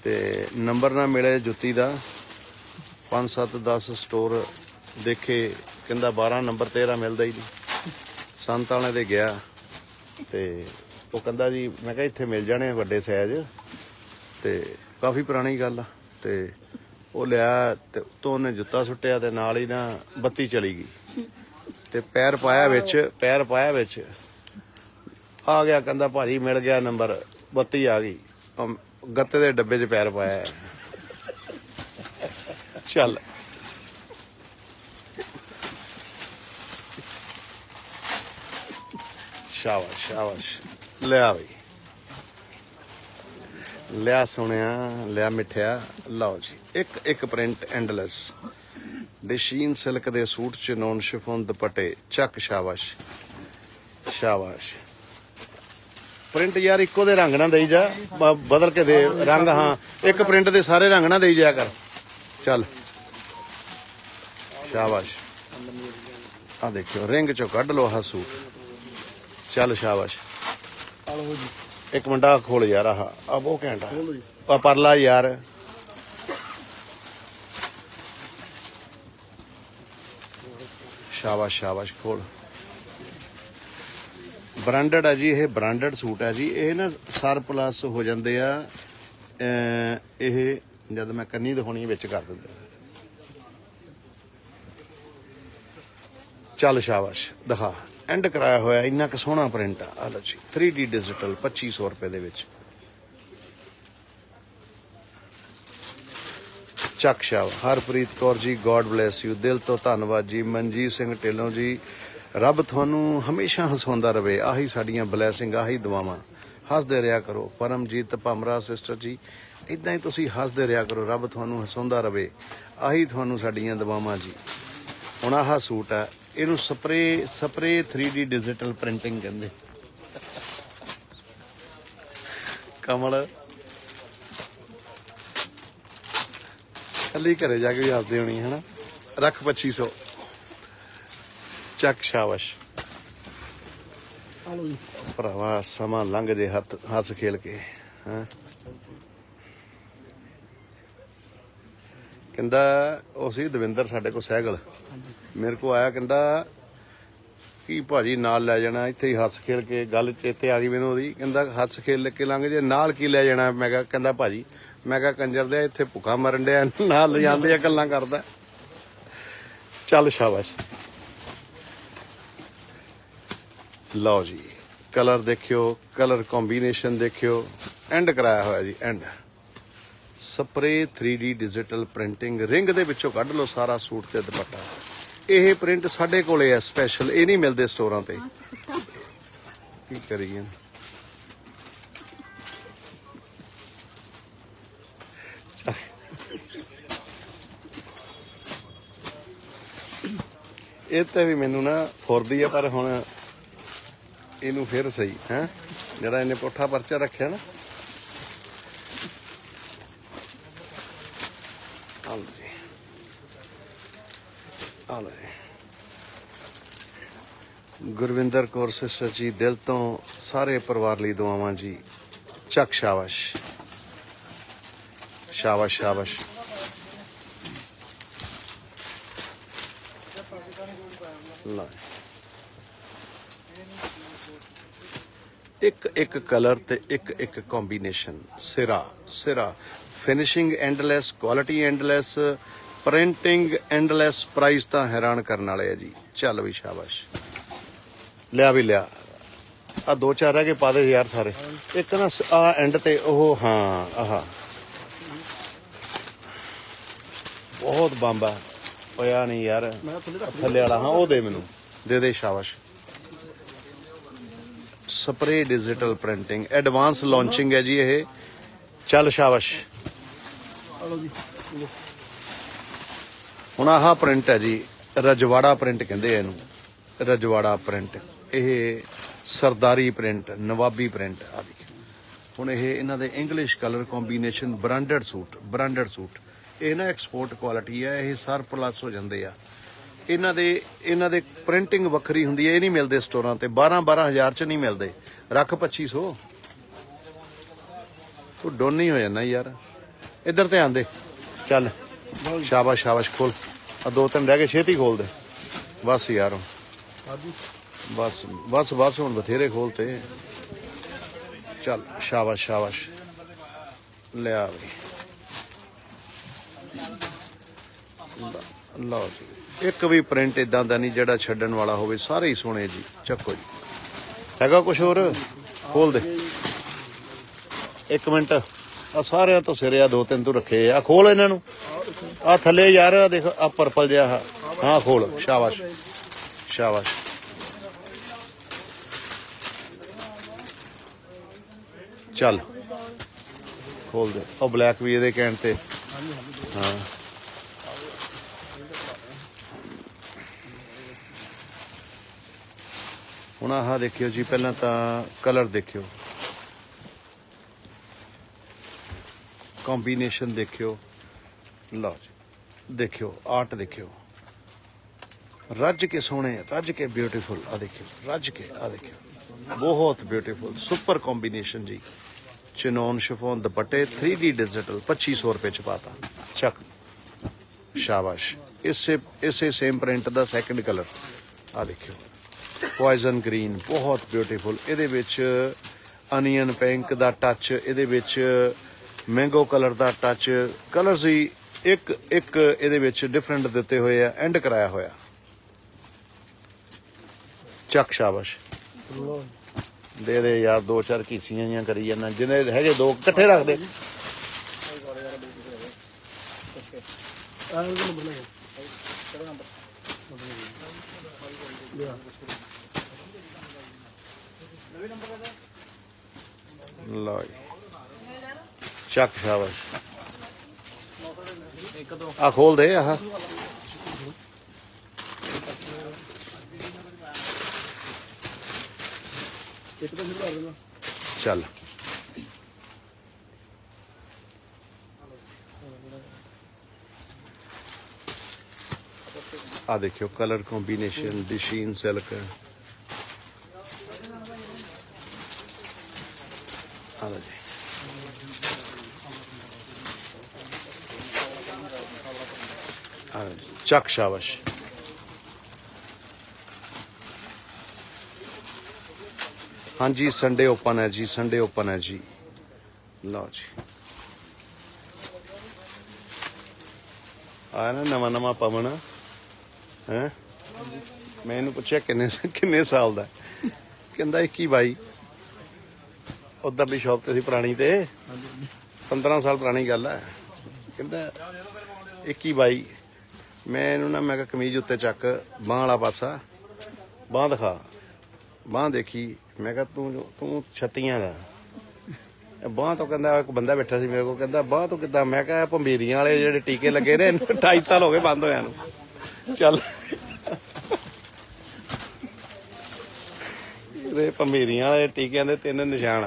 ਤੇ ਨੰਬਰ ਨਾ ਮਿਲੇ ਜੁੱਤੀ ਦਾ ਪੰਜ ਸੱਤ ਦਸ ਸਟੋਰ ਦੇਖੇ ਕਹਿੰਦਾ ਬਾਰਾਂ ਨੰਬਰ ਤੇਰਾ ਮਿਲਦਾ ਹੀ ਨਹੀਂ। ਸੰਤ ਵਾਲੇ ਦੇ ਗਿਆ ਤੇ ਉਹ ਕਹਿੰਦਾ ਜੀ ਮੈਂ ਕਿਹਾ ਇੱਥੇ ਮਿਲ ਜਾਣੇ ਵੱਡੇ ਸਾਈਜ਼ ਤੇ ਕਾਫੀ ਪੁਰਾਣੀ ਗੱਲ ਆ। ਤੇ ਉਹ ਲਿਆ ਤੇ ਉੱਤੋਂ ਉਹਨੇ ਜੁੱਤਾ ਸੁੱਟਿਆ ਤੇ ਨਾਲ ਹੀ ਨਾ ਬੱਤੀ ਚਲੀ ਗਈ ਤੇ ਪੈਰ ਪਾਇਆ ਵਿੱਚ ਪੈਰ ਪਾਇਆ ਵਿੱਚ ਆ ਗਿਆ। ਕਹਿੰਦਾ ਭਾਜੀ ਮਿਲ ਗਿਆ ਨੰਬਰ, ਬੱਤੀ ਆ ਗਈ। ਗੱਤੇ ਦੇ ਡੱਬੇ 'ਚ ਪੈਰ ਪਾਇਆ। ਚੱਲ ਸ਼ਾਬਾਸ਼ ਸ਼ਾਬਾਸ਼। ਲਿਆ ਬਈ ਲਿਆ ਸੋਹਣਿਆ, ਲਿਆ ਮਿੱਠਿਆ। ਲਓ ਜੀ ਇੱਕ ਇੱਕ ਪ੍ਰਿੰਟ ਐਂਡਲੈਸ ਡਿਸ਼ੀਨ ਸਿਲਕ ਦੇ ਸੂਟ 'ਚ ਨੌਨ ਸ਼ਿਫੋਨ ਦੁਪੱਟੇ ਚੱਕ। ਸ਼ਾਬਾਸ਼ ਸ਼ਾਬਾਸ਼। ਪ੍ਰਿੰਟ ਯਾਰ ਇੱਕੋ ਦੇ ਰੰਗ ਨਾ ਦੇਈ ਜਾ, ਬਦਲ ਕੇ ਦੇ ਰੰਗ। ਹਾਂ ਇੱਕ ਪ੍ਰਿੰਟ ਦੇ ਸਾਰੇ ਰੰਗ ਨਾ ਦੇਈ ਜਾਇਆ ਕਰ। ਚੱਲ ਸ਼ਾਬਾਸ਼। ਆ ਦੇਖਿਓ ਰਿੰਗ ਚੋਂ ਕੱਢ ਲਓ ਆਹ ਸੂਟ। ਚੱਲ ਸ਼ਾਬਾਸ਼। ਇੱਕ ਮਿੰਟ ਆ ਖੋਲ ਯਾਰ। ਆਹ ਆ ਬਹੁਤ ਘੈਂਟ ਆ ਪਰਲਾ ਯਾਰ। ਸ਼ਾਬਾਸ਼ ਸ਼ਾਬਾਸ਼ ਖੋਲ। ਬ੍ਰਾਂਡਡ ਹੈ ਜੀ ਇਹ, ਬ੍ਰਾਂਡਡ ਸੂਟ ਹੈ ਜੀ ਇਹ। ਨਾ ਸਰ ਪਲੱਸ ਹੋ ਜਾਂਦੇ ਆ ਇਹ ਜਦ ਮੈਂ ਕੰਨੀ ਦਿਖਾਉਣੀ ਵਿੱਚ ਕਰ ਦਿੰਦਾ। ਚੱਲ ਸ਼ਾਬਾਸ਼ ਦਿਖਾ। ਐਂਡ ਕਰਾਇਆ ਹੋਇਆ ਇੰਨਾ ਕੁ ਸੋਹਣਾ ਪ੍ਰਿੰਟ ਆ। ਲਓ ਜੀ ਥ੍ਰੀ ਡੀ ਡਿਜੀਟਲ ਪੱਚੀ ਸੌ ਰੁਪਏ ਦੇ ਵਿੱਚ ਚੱਕ। ਸ਼ਾਬ Harpreet Kaur ji God bless you. ਦਿਲ ਤੋਂ ਧੰਨਵਾਦ ਜੀ। ਮਨਜੀਤ ਸਿੰਘ ਢਿੱਲੋਂ ਜੀ ਰੱਬ ਤੁਹਾਨੂੰ ਹਮੇਸ਼ਾ ਹਸਾਉਂਦਾ ਰਵੇ। ਆਹੀ ਸਾਡੀਆਂ ਬਲੈਸਿੰਗ, ਆਹੀ ਦੁਆਵਾਂ। ਹੱਸਦੇ ਰਿਹਾ ਕਰੋ। ਪਰਮਜੀਤ ਭਮਰਾ ਸਿਸਟਰ ਜੀ ਇਦਾਂ ਹੀ ਤੁਸੀਂ ਹੱਸਦੇ ਰਿਹਾ ਕਰੋ। ਰੱਬ ਤੁਹਾਨੂੰ ਹਸਾਉਂਦਾ ਰਵੇ। ਆਹੀ ਤੁਹਾਨੂੰ ਸਾਡੀਆਂ ਦੁਆਵਾਂ ਜੀ। ਹੁਣ ਆਹ ਸੂਟ ਆ ਇਹਨੂੰ spray spray three D digital printing ਕਹਿੰਦੇ। ਕਮਲ ਕੱਲੀ ਘਰੇ ਜਾ ਕੇ ਵੀ ਹੱਸਦੇ ਹੋਣੀ ਹੈ ਨਾ। ਰੱਖ ਪੱਚੀ ਸੌ ਚੱਕ। ਸ਼ਾਬਾਸ਼ ਭਰਾਵਾ ਸਮਾਂ ਲੰਘ ਜੇ ਹੱਥ ਹੱਸ ਖੇਲ ਕੇ। ਹਾਂ ਕਹਿੰਦਾ ਉਹ ਸੀ ਦਵਿੰਦਰ ਸਾਡੇ ਕੋਲ ਸਾਈਕਲ ਮੇਰੇ ਕੋਲ ਆਇਆ। ਕਹਿੰਦਾ ਕੀ ਭਾਜੀ ਨਾਲ ਲੈ ਜਾਣਾ ਇੱਥੇ ਹੀ ਹੱਸ ਖੇਲ ਕੇ। ਗੱਲ ਚੇਤੇ ਆ ਗਈ ਮੈਨੂੰ ਉਹਦੀ। ਕਹਿੰਦਾ ਹੱਸ ਖੇਲ ਕੇ ਲੰਘ ਜੇ ਨਾਲ ਕੀ ਲੈ ਜਾਣਾ। ਮੈਂ ਕਿਹਾ ਕਹਿੰਦਾ ਭਾਜੀ ਮੈਂ ਕਿਹਾ ਕੰਜਰ ਦੇ ਇੱਥੇ ਭੁੱਖਾ ਮਰਨ ਡਿਆ ਨਾਲ ਲਿਜਾਂਦੇ ਆ ਗੱਲਾਂ ਕਰਦਾ। ਚੱਲ ਸ਼ਾਬਾਸ਼। ਲਓ ਜੀ ਕਲਰ ਦੇਖਿਓ, ਕਲਰ ਕੰਬੀਨੇਸ਼ਨ ਦੇਖਿਓ। ਐਂਡ ਕਰਾਇਆ ਹੋਇਆ ਜੀ end spray three D digital printing. Ring ਦੇ ਵਿੱਚੋਂ ਕੱਢ ਲਓ ਸਾਰਾ ਸੂਟ ਤੇ ਦੁਪੱਟਾ। ਇਹ ਪ੍ਰਿੰਟ ਸਾਡੇ ਕੋਲੇ ਆ ਸਪੈਸ਼ਲ, ਇਹ ਨਹੀਂ ਮਿਲਦੇ ਸਟੋਰਾਂ ਤੇ। ਕੀ ਕਰੀਏ ਇਹ ਤੇ ਵੀ ਮੈਨੂੰ ਨਾ ਫੁਰਦੀ ਆ ਪਰ ਹੁਣ ਇਹਨੂੰ ਫਿਰ ਸਹੀ ਹੈ ਜਿਹੜਾ ਇਹਨੇ ਪੁੱਠਾ ਪਰਚਾ ਰੱਖਿਆ ਨਾ। ਆਲੋ ਜੀ ਆਲੋ ਜੀ। ਗੁਰਵਿੰਦਰ ਕੌਰ ਸਿਸਟਰ ਜੀ ਦਿਲ ਤੋਂ ਸਾਰੇ ਪਰਿਵਾਰ ਲਈ ਦੁਆਵਾਂ ਜੀ। ਚੱਕ ਸ਼ਾਬਾਸ਼ ਸ਼ਾਬਾਸ਼ ਸ਼ਾਬਾਸ਼। ਲਾ ਇੱਕ ਇੱਕ ਕਲਰ ਤੇ ਇੱਕ ਇੱਕ ਕੰਬੀਨੇਸ਼ਨ। ਸਿਰਾ ਸਿਰਾ finishing endless, quality endless, printing endless, price ਤਾਂ ਹੈਰਾਨ ਕਰਨ ਵਾਲੇ ਆ ਜੀ। ਚੱਲ ਵੀ ਸ਼ਾਬਾਸ਼। ਲਿਆ ਵੀ ਲਿਆ। ਆ ਦੋ ਚਾਰ ਰਹਿ ਕੇ ਪਾ ਦੇ ਯਾਰ ਸਾਰੇ। ਇੱਕ ਨਾ ਆ ਐਂਡ ਤੇ ਉਹ ਹਾਂ ਆਹ ਬਹੁਤ ਬੰਬਾ ਪਿਆ ਨਹੀਂ ਯਾਰ ਥੱਲੇ ਵਾਲਾ। ਹਾਂ ਉਹ ਦੇ ਮੈਨੂੰ ਦੇ ਦੇ। ਸ਼ਾਬਾਸ਼। Spray digital printing advance launching ਹੈ ਜੀ ਇਹ। ਚੱਲ ਸ਼ਾਬਾਸ਼। ਹੁਣ ਆਹ ਪ੍ਰਿੰਟ ਹੈ ਜੀ ਰਜਵਾੜਾ ਪ੍ਰਿੰਟ ਕਹਿੰਦੇ ਆ ਇਹਨੂੰ। ਰਜਵਾੜਾ ਪ੍ਰਿੰਟ ਇਹ ਸਰਦਾਰੀ ਪ੍ਰਿੰਟ, ਨਵਾਬੀ ਪ੍ਰਿੰਟ ਆਦਿ। ਹੁਣ ਇਹ ਇਹਨਾਂ ਦੇ English colour combination. Branded suit, branded suit ਇਹ ਨਾ ਐਕਸਪੋਰਟ ਕੁਆਲਿਟੀ ਹੈ। ਇਹ ਸਰ ਪਲੱਸ ਹੋ ਜਾਂਦੇ ਆ ਇਹਨਾਂ ਦੇ। ਇਹਨਾਂ ਦੇ ਪ੍ਰਿੰਟਿੰਗ ਵੱਖਰੀ ਹੁੰਦੀ ਹੈ। ਇਹ ਨਹੀਂ ਮਿਲਦੇ ਸਟੋਰਾਂ ਤੇ। ਬਾਰਾਂ ਬਾਰਾਂ ਹਜ਼ਾਰ ਚ ਨਹੀਂ ਮਿਲਦੇ। ਰੱਖ ਪੱਚੀ ਸੌ। ਤੂੰ ਡੋਨੀ ਹੋ ਜਾਂਦਾ ਯਾਰ। इधर ध्यान दे चल शाबाश शाबाश खोल आ दो तीन रह गए छेती खोल दे बस यार बस बस बस हुण बथेरे खोलते चल शाबाश शाबाश लिया बई लो जी एक भी प्रिंट इदां दा नहीं जिहड़ा छड्डण वाला होवे सारे ही सोहणे जी चक्को जी हैगा कुछ होर खोल दे एक मिनट आ सारे तो सिरे आ दो तीन तू रखे आ खोल इन्हां नूं आ थले यार आ देख आ पर्पल जिहा हाँ खोल शाबाश शाबाश चल खोल दे और ब्लैक भी ये कहण ते हाँ हुण आह देखियो जी पहला तो कलर देखियो कॉम्बीनेशन देखियो लो जी देखियो आर्ट देखियो रज के सोहने रज के ब्यूटीफुल आ देखियो रज के आ देखियो बहुत ब्यूटीफुल सुपर कॉम्बीनेशन जी चिनोन शिफोन दुपट्टे थ्री डी डिजिटल पच्ची सौ रुपये च पाता चक शाबाश इसे इसे सेम प्रिंट का सैकेंड कलर आ देखियो पॉइजन ग्रीन बहुत ब्यूटीफुल इहदे विच अनियन पिंक दा टच इहदे विच मैंगो कलर दा टच कलर्स ही एक एक इहदे विच डिफरेंट दिते हुए आ एंड कराया होया चक शाबाश दे दे यार दो चार घीसियां जियां करी जाना जिन्हें हैगे दो कट्ठे रख दे लो चक शाबाश आ खोल दे आह चल आ देखियो कलर कॉम्बिनेशन डिशीन सिल्क चक शाबाश हाँ जी संडे ओपन है जी संडे ओपन है जी लो जी आया ना नवा नवा पवन है मैं इन्हू पूछया किन्ने किन्ने साल दा कहंदा इक्की बाई उधरली शॉप ते सी पुरानी ते पंद्रह साल पुरानी गल है कहंदा इक्की बाई मैं इन्हू ना मैं कमीज उत्ते चक बांह वाला पासा बांह दिखा बांह देखी मैं कहा तू तू छत्तियां दा बांह तो कहंदा एक बंदा बैठा सी मेरे को कहंदा बांह तो किद्दां मैं कहा भंबीरियां वाले जेहड़े टीके लगे ने ढाई साल हो गए बंद होया नूं चल भंबीरियां वाले टीकियां दे तीन निशान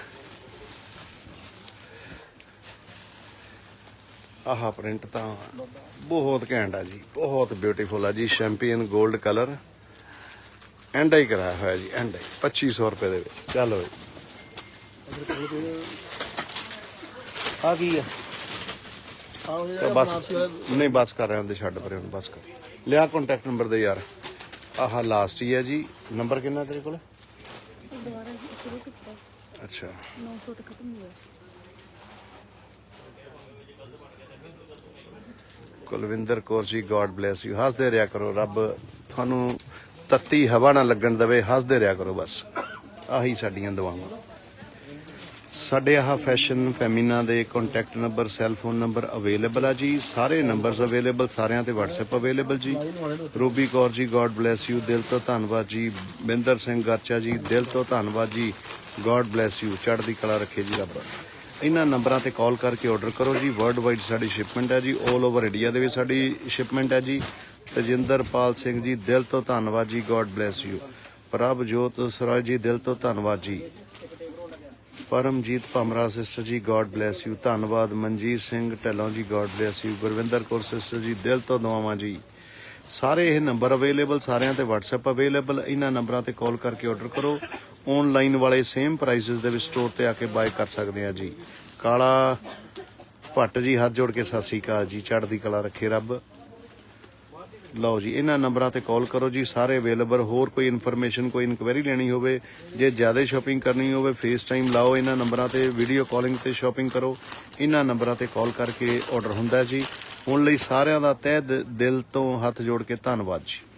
आह प्रिंट तो बहुत घैंट है जी बहुत ब्यूटीफुल है जी चैंपियन गोल्ड कलर एंड ही कराया हुआ जी एंड ही पच्ची सौ रुपये दे चलो जी आ गई है तो बस नहीं बस कर रहे होंगे छड्ड परे बस कर लिया कॉन्टैक्ट नंबर दे यार आह लास्ट ही है जी नंबर किन्ना तेरे को अच्छा Kulwinder Kaur ji God bless you हसदे रहा करो रब थानू तत्ती हवा ना लगन दवे हसदे रहा करो बस आही साडियां दुआवां साडे आह फैशन फैमिना दे contact number cell phone number available है जी सारे नंबरस अवेलेबल सारिਆਂ ते WhatsApp अवेलेबल जी Ruby Kaur ji God bless you दिल तो धन्नवाद जी बिंदर सिंह गाचा जी दिल तो धन्नवाद जी गॉड ब्लैस यू चढ़दी कला रखे जी रब इन्हां नंबरां ते कॉल करके ऑर्डर करो जी वर्ल्ड वाइड साडी शिपमेंट है जी ऑल ओवर इंडिया दे विच साडी शिपमेंट है जी तजिंदरपाल सिंह जी दिल तो धन्नवाद जी God bless you Prabhjot Sarai ji दिल तो धन्नवाद जी Paramjit Bhamra sister ji God bless you धन्नवाद Manjit Singh Dhillon ji God bless you Gurvinder Kaur sister ji दिल तो दुआवां जी सारे ये नंबर अवेलेबल सारिਆਂ ਤੇ WhatsApp अवेलेबल इन्हां नंबरां ਤੇ कॉल करके ऑर्डर करो ऑनलाइन वाले सेम प्राइसेस ਦੇ ਵਿੱਚ स्टोर ਤੇ ਆ ਕੇ ਬਾਏ ਕਰ ਸਕਦੇ ਆ ਜੀ काला ਭੱਟ ਜੀ ਹੱਥ ਜੋੜ ਕੇ ਸਤਿ ਸ਼੍ਰੀ ਅਕਾਲ ਜੀ, ਚੜ੍ਹਦੀ ਕਲਾ ਰੱਖੇ ਰੱਬ। ਲਓ ਜੀ ਇਹਨਾਂ ਨੰਬਰਾਂ ਤੇ ਕਾਲ ਕਰੋ ਜੀ, ਸਾਰੇ ਅਵੇਲੇਬਲ। ਹੋਰ ਕੋਈ ਇਨਫੋਰਮੇਸ਼ਨ ਕੋਈ ਇਨਕੁਆਇਰੀ ਲੈਣੀ ਹੋਵੇ, ਜੇ ਜ਼ਿਆਦਾ ਸ਼ਾਪਿੰਗ ਕਰਨੀ ਹੋਵੇ ਫੇਸ ਟਾਈਮ ਲਾਓ ਇਹਨਾਂ ਨੰਬਰਾਂ ਤੇ, ਵੀਡੀਓ ਕਾਲਿੰਗ ਤੇ ਸ਼ਾਪਿੰਗ ਕਰੋ। ਇਹਨਾਂ ਨੰਬਰਾਂ ਤੇ ਕਾਲ ਕਰਕੇ ਆਰਡਰ ਹੁੰਦਾ ਜੀ। ਹੁਣ ਲਈ ਸਾਰਿਆਂ ਦਾ ਤਹਿ ਦਿਲ ਤੋਂ ਹੱਥ ਜੋੜ ਕੇ ਧੰਨਵਾਦ ਜੀ।